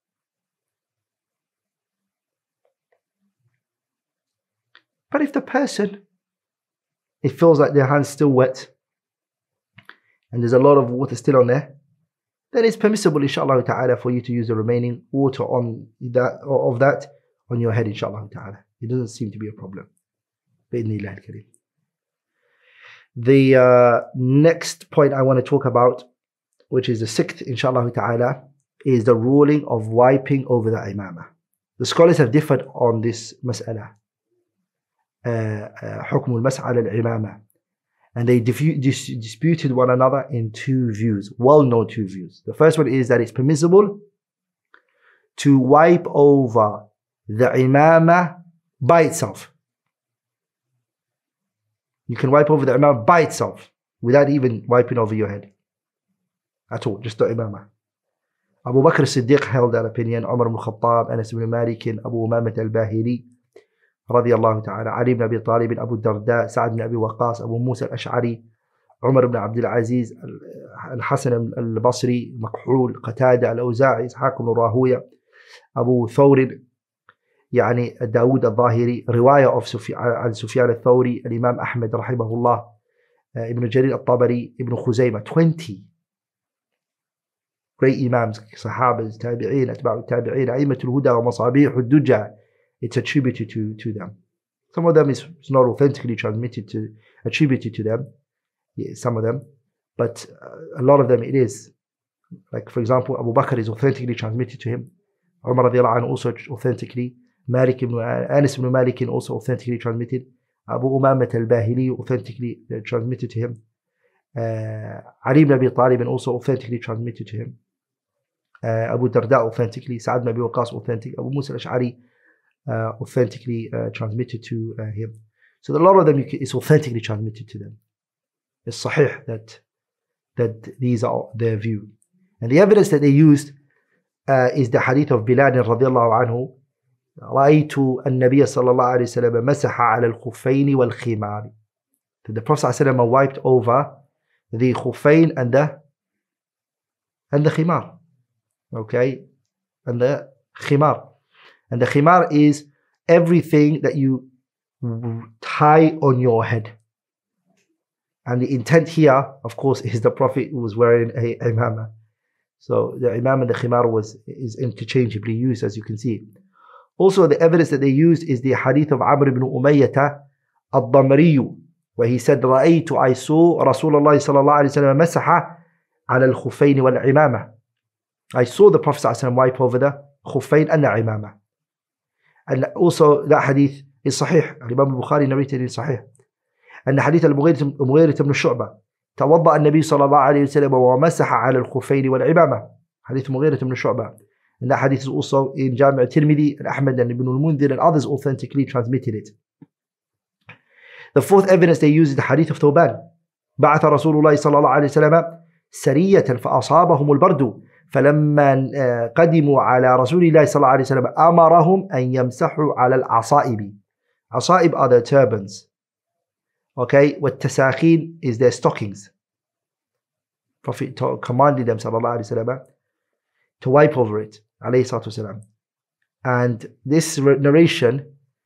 But if the person, it feels like their hand's still wet and there's a lot of water still on there, then it's permissible, inshallah ta'ala, for you to use the remaining water on that, of that on your head, inshallah ta'ala. It doesn't seem to be a problem. The next point I want to talk about, which is the sixth, inshallah ta'ala, is the ruling of wiping over the imamah. The scholars have differed on this mas'ala. حكم المسح على الإمامة, and they disputed one another in two views, well-known two views. The first one is that it's permissible to wipe over the imamah by itself. You can wipe over the imamah by itself without even wiping over your head at all, just the imamah. Abu Bakr as-Siddiq held that opinion, Umar ibn Khattab, Anas ibn Malik, Abu Umamah al-Bahili رضي الله تعالى, علي بن أبي طالب, أبو الدرداء, سعد بن أبي وقاص, أبو موسى الأشعري, عمر بن عبد العزيز, الحسن البصري, مكحول, قتادة, الأوزاعي, إسحاق بن راهوية, أبو ثور, يعني داود الظاهري, رواية عن سفيان الثوري, الإمام أحمد رحمه الله, ابن جرير الطبري, ابن خزيمة. 20 great imams, صحابة, تابعين, أتباع التابعين, أئمة الهدى ومصابيح الدجى. It's attributed to them. Some of them is not authentically attributed to them. Yeah, some of them, but a lot of them it is. Like for example, Abu Bakr is authentically transmitted to him. Umar radiallahu anhu also authentically. Anas ibn Malik also authentically transmitted. Abu Umamah al-Bahili authentically transmitted to him. Ali ibn Abi Talib also authentically transmitted to him. Abu Darda authentically. Sa'ad ibn Abi Waqas authentic. Abu Musa al-Ash'ari authentically transmitted to him. So a lot of them is authentically transmitted to them. It's sahih that these are their view. And the evidence that they used is the hadith of Bilal radiallahu anhu رأيت النبي صلى الله عليه وسلم مسح على الخفين والخمار. The Prophet ﷺ wiped over the khuffain and the khimar. Okay? And the khimar. And the khimar is everything that you tie on your head. And the intent here, of course, is the Prophet was wearing a imamah. So the imam and the khimar is interchangeably used, as you can see. Also, the evidence that they used is the hadith of Amr ibn Umayyah al-Damri, where he said, رأيت, I saw Rasulullah sallallahu alayhi wa sallam masaha ala al-khuffayn wal-imamah. I saw the Prophet sallallahu alayhi wa sallam wipe over the khuffayn and the imamah. And also that hadith is sahih. Imam al-Bukhari narrated in sahih. And the hadith al-Mughirah ibn Shu'bah, توضأ النبي صلى الله عليه وسلم ومسح على الخفين والعمامة. Hadith Mughirah ibn Shu'bah. And that hadith is also in Jami' al-Tirmidhi, and Ahmad and Ibn al-Mundhir and others authentically transmitted it. The fourth evidence they use is the hadith of Thawban. بعث رسول الله صلى الله عليه وسلم سرية فأصابهم البرد فلما قدموا على رسول الله صلى الله عليه وسلم أمرهم أن يمسحوا على العصائب. عصائب are the turbans. Okay, والتساخين is their stockings. Prophet commanded them صلى الله عليه وسلم to wipe over it, عليه الصلاة والسلام. And this narration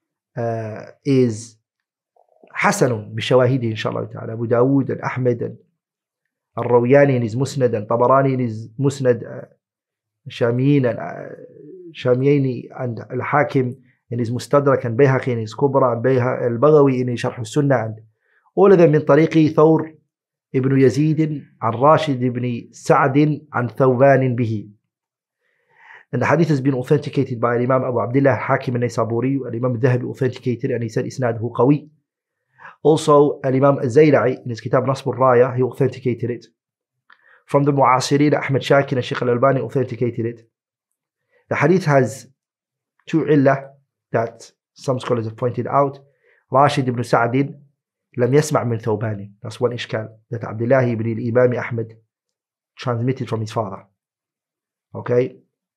is حسن بشواهده إن شاء الله تعالى. Abu Dawood and Ahmed and Al-Rawiyani in his Musnad and Tabarani in his Musnad, Shamiyin and Shamiyani and Al-Hakim in his Mustadrak and Bayhaqi in his Kubra and Al-Baghawi in his Sharh al-Sunnah, and all of them من طريق ثور ابن يزيد عن راشد ابن سعد عن ثوبان به. And the hadith has been authenticated by Imam Abu Abdullah Hakim al-Naysaburi, and Imam al-Dhahabi authenticated, and he said isnaduhu qawi. Also, Imam al-Zayla'i in his Kitab Nasb al-Raya, he authenticated it. From the Mu'asirin, Ahmad Shakir and Shaykh al-Albani authenticated it. The hadith has two illah that some scholars have pointed out. Rashid ibn Sa'd لم يسمع من ثوبان. That's one ishkal that Abdullah ibn al-Imam Ahmad transmitted from his father. Okay.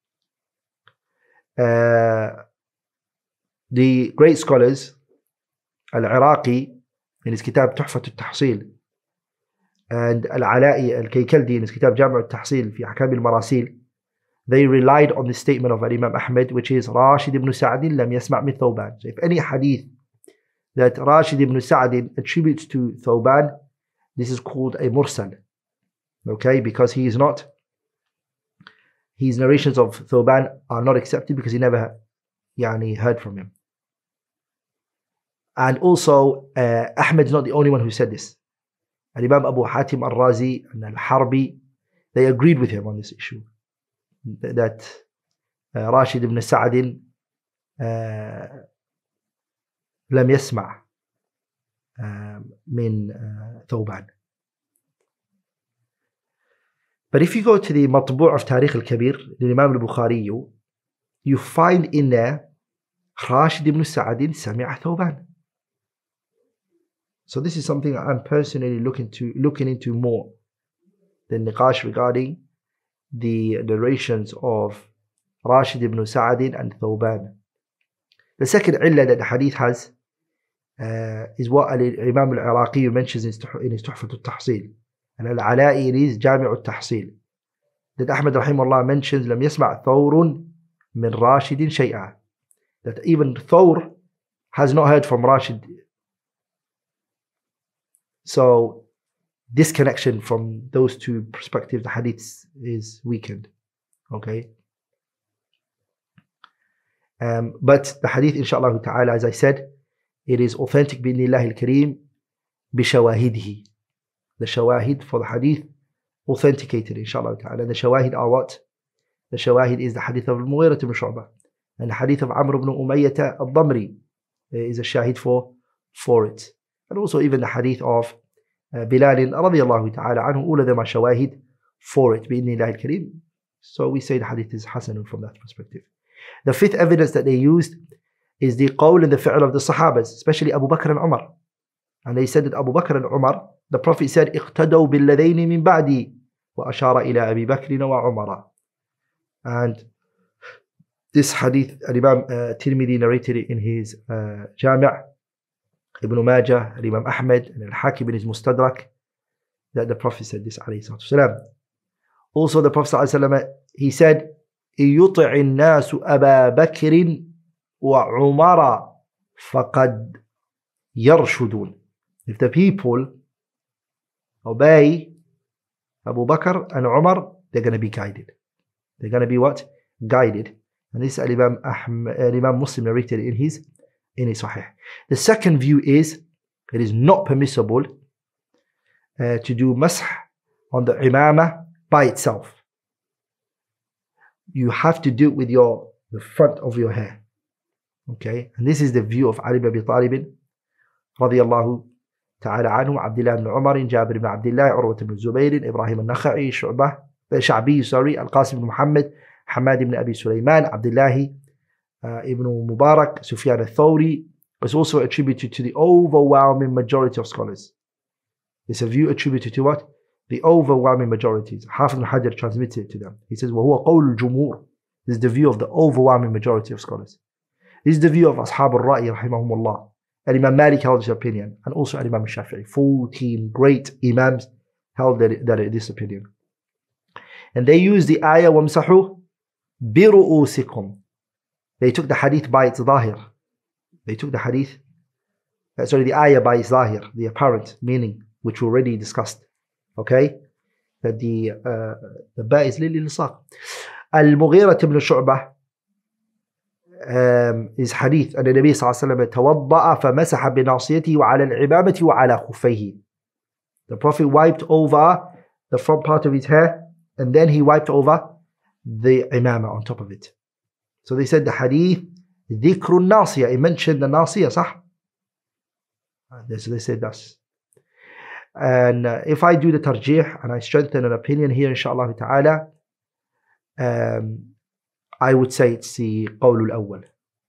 The great scholars, Al-Iraqi in his Kitab Tuhfat al-Tahsil, and Al-Ala'i al-Kaykaldi in his Kitab Jami' al-Tahsil fi Ahkam al-Marasil, they relied on the statement of Imam Ahmad, which is Rashid ibn Sa'd lam yasma' min Thawban. So if any hadith that Rashid ibn Sa'd attributes to Thawban, this is called a mursal. Okay, because he is not, his narrations of Thawban are not accepted because he never heard from him. And also, Ahmed is not the only one who said this. And Imam Abu Hatim al-Razi and al-Harbi, they agreed with him on this issue. That Rashid ibn Sa'd لم يسمع من ثوبان. But if you go to the Matbu' of Tarikh al-Kabir, the Imam al-Bukhari, you find in there Rashid ibn Sa'd سمع ثوبان. So this is something I'm personally looking into more, the niqash regarding the narrations of Rashid ibn Sa'd and Thawban. The second illah that the hadith has is what Imam al-Iraqi mentions in his Tuhfat al-Tahsil, and Al-Ala'i in his Jami' al-Tahsil, that Ahmad rahimahullah mentions لم يسمع ثور من راشد شيئا, that even Thawr has not heard from Rashid. So this connection from those two perspectives, the hadith is weakened. Okay. But the hadith, inshallah ta'ala, as I said, it is authentic bi'idhnillahi al-kareem bishawahidihi. The shawahid for the hadith authenticated, inshallah ta'ala. The shawahid are what? The shawahid is the hadith of Al-Mughirah ibn Shu'bah, and the hadith of Amr ibn Umayyah al-Damri is a shahid for it. And also even the hadith of Bilal radiyallahu ta'ala anhu, all of them are shawahid for it bi'idhnillahi al-kareem. So we say the hadith is hasanun from that perspective. The fifth evidence that they used is the qawl and the fi'l of the Sahabas, especially Abu Bakr and Umar. And they said that Abu Bakr and Umar, the Prophet said, اقتدوا بالذين من بعدي وأشار إلى أبي بكر وعمر. And This hadith, Imam Tirmidhi narrated it in his Jami', Ibn Majah, Imam Ahmed, and Al-Hakim in his Mustadrak, that the Prophet said this, alayhi salatu wasalam. Also the Prophet sallallahu alayhi wasallam, he said, يُطِعِ النَّاسُ أَبَا بَكْرٍ وَعُمَرَ فَقَدْ يَرْشُدُونَ. If the people obey Abu Bakr and Umar, they're going to be guided. They're going to be what? Guided. And this Imam Muslim narrated in his Sahih. The second view is, it is not permissible to do masah on the imamah by itself. You have to do it with the front of your hair. Okay, and this is the view of Ali ibn Abi Talib radiyallahu ta'ala anhu, Abdullah ibn Umar, Jabir ibn Abdullah, Urwa ibn Zubayr, Ibrahim al-Nakha'i, Sha'bi, Al-Qasim ibn Muhammad, Hamad ibn Abi Sulaiman, Abdullah ibn Mubarak, Sufyan al-Thawri. Is also attributed to the overwhelming majority of scholars. It's a view attributed to what? The overwhelming majorities. Hafiz ibn Hajar transmitted it to them. He says, وَهُوَ قَوْلُ الْجُمُهُورِ. This is the view of the overwhelming majority of scholars. This is the view of Ashab al-Ra'i, rahimahumullah. And Imam Malik held this opinion, and also Imam Shafi'i. 14 great Imams held this opinion. And they used the ayah, وَامْسَحُوا بِرُؤُوسِكُمْ. They took the hadith by its zahir. They took the hadith, the ayah by its zahir, the apparent meaning, which we already discussed. Okay? That the ba is lil-saq. Al-Mughira ibn Shu'bah is hadith, and the Nabi sallallahu alayhi wa sallam توضأ فمسح بناصيته وعلى العمامة وعلى خفيه. The Prophet wiped over the front part of his hair, and then he wiped over the imamah on top of it. So they said the hadith, ذكر الناصية, it mentioned the nasiya, صح? So they said thus. And if I do the tarjih and I strengthen an opinion here, inshallah ta'ala, I would say it's the qawl al-awwal.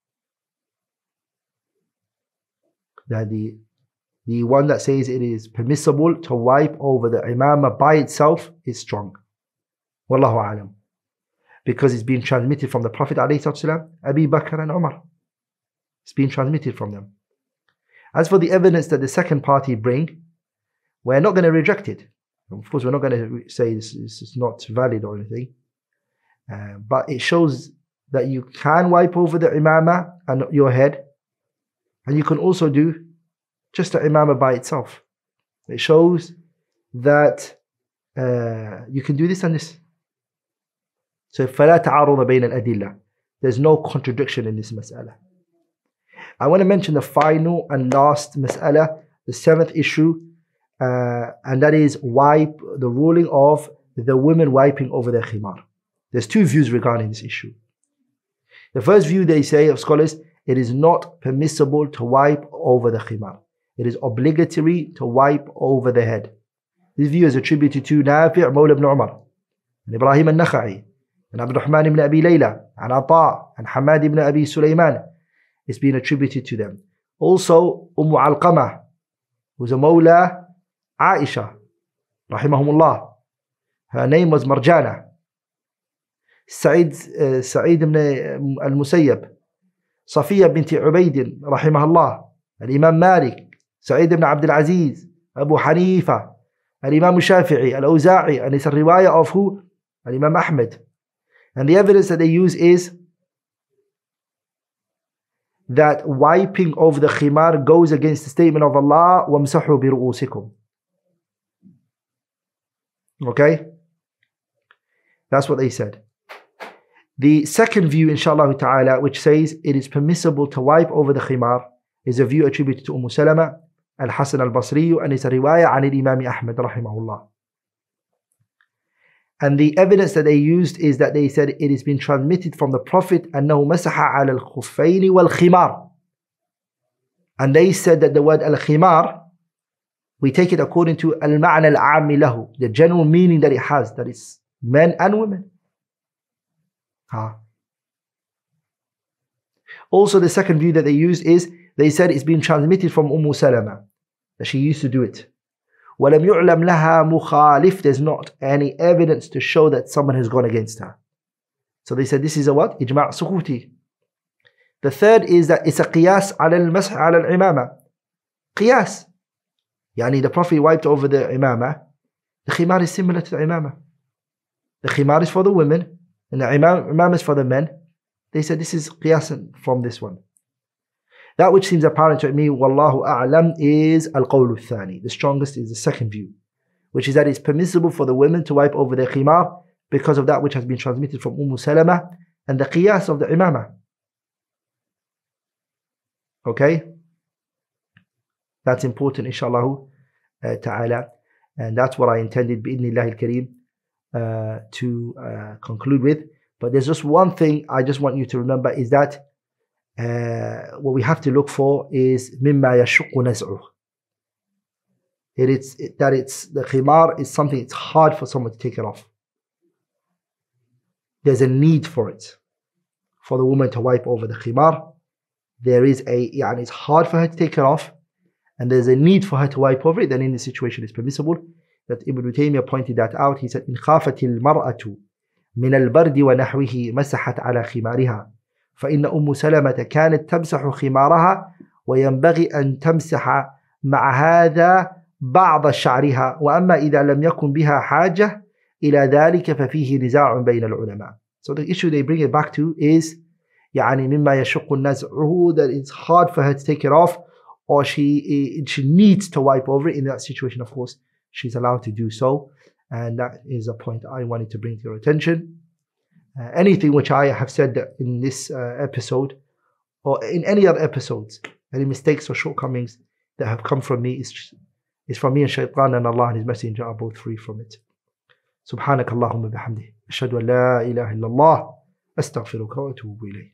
That the one that says it is permissible to wipe over the imamah by itself is strong. Wallahu a'lam. Because it's been transmitted from the Prophet ﷺ, Abu Bakr and Umar. It's been transmitted from them. As for the evidence that the second party bring, we're not going to reject it. Of course, we're not going to say this is not valid or anything. But it shows that you can wipe over the imamah and your head, and you can also do just the imamah by itself. It shows that you can do this and this. So فَلَا تَعَارُضَ بَيْنَ الْأَدِلَّةِ. There's no contradiction in this mas'ala. I want to mention the final and last mas'ala, the seventh issue, and that is the ruling of the women wiping over their khimar. There's two views regarding this issue. The first view, they say, of scholars, it is not permissible to wipe over the khimar. It is obligatory to wipe over the head. This view is attributed to Nafi' Mawla ibn Umar, and Ibrahim al-Nakha'i, and Abd al-Rahman ibn Abi Layla, and Ata, and Hamad ibn Abi Sulaiman. It's been attributed to them. Also, Alqamah, who's a Mawla Aisha, rahimahumullah. Her name was Marjana. Sa'id ibn al-Musayyab, Safiya binti Ubayd, rahimahullah. Al-Imam Malik, Sa'id ibn Abdul Aziz, Abu Hanifa, Al-Imam Shafi'i, Al-Awza'i, and it's a riwayah of who? Al-Imam Ahmed. And the evidence that they use is that wiping over the khimar goes against the statement of Allah, وَامْسَحُوا بِرُؤُوسِكُمْ. Okay? That's what they said. The second view, inshallah ta'ala, which says it is permissible to wipe over the khimar, is a view attributed to Salama, Al-Hasan al-Basri, and it's a riwayah an Imam Ahmed, rahimahullah. And the evidence that they used is that they said it has been transmitted from the Prophet أنه مسح على الخفين والخمار. And they said that the word al-khimar, we take it according to al-ma'na al-'ammi lahu, the general meaning that it has, that it's men and women. Also, the second view that they used is, they said it's been transmitted from Salama, that she used to do it. وَلَمْ يُعْلَمْ لَهَا مُخَالِفٍ. There's not any evidence to show that someone has gone against her. So they said this is a what? Ijma' sukuti. The third is that it's a qiyas ala al-mash ala al-imama. Qiyas. Yani the Prophet wiped over the imama. The khimar is similar to the imama. The khimar is for the women and the imam is for the men. They said this is qiyas from this one. That which seems apparent to me, wallahu a'lam, is al-qawl al-thani. The strongest is the second view, which is that it's permissible for the women to wipe over their khimar because of that which has been transmitted from Salama and the qiyas of the imama. Okay? That's important, inshallah ta'ala. And that's what I intended, bi'idhnillahi al-kareem, to conclude with. But there's just one thing I just want you to remember, is that what we have to look for is mimma yashukku naz'uh. The khimar is something, it's hard for someone to take it off. There's a need for it, for the woman to wipe over the khimar. There is it's hard for her to take it off, and there's a need for her to wipe over it. Then in this situation it's permissible. That Ibn Taymiyyah pointed that out. He said, إن خافت المرأة من البرد ونحوه مسحت على خمارها فإن سلمة كانت تمسح خمارها وينبغي أن تمسح مع هذا بعض شعرها وأما إذا لم يكن بها حاجة إلى ذلك ففيه نزاع بين العلماء. So the issue they bring it back to is يعني مما يشق النزع, that it's hard for her to take it off, or she needs to wipe over it. In that situation, of course, she's allowed to do so. And that is a point I wanted to bring to your attention. Anything which I have said in this episode or in any other episodes, any mistakes or shortcomings that have come from me is from me and shaitan, and Allah and His Messenger are both free from it. سبحانك اللهم بحمده أشهد أن لا إله إلا الله أستغفرك وأتوب إليك.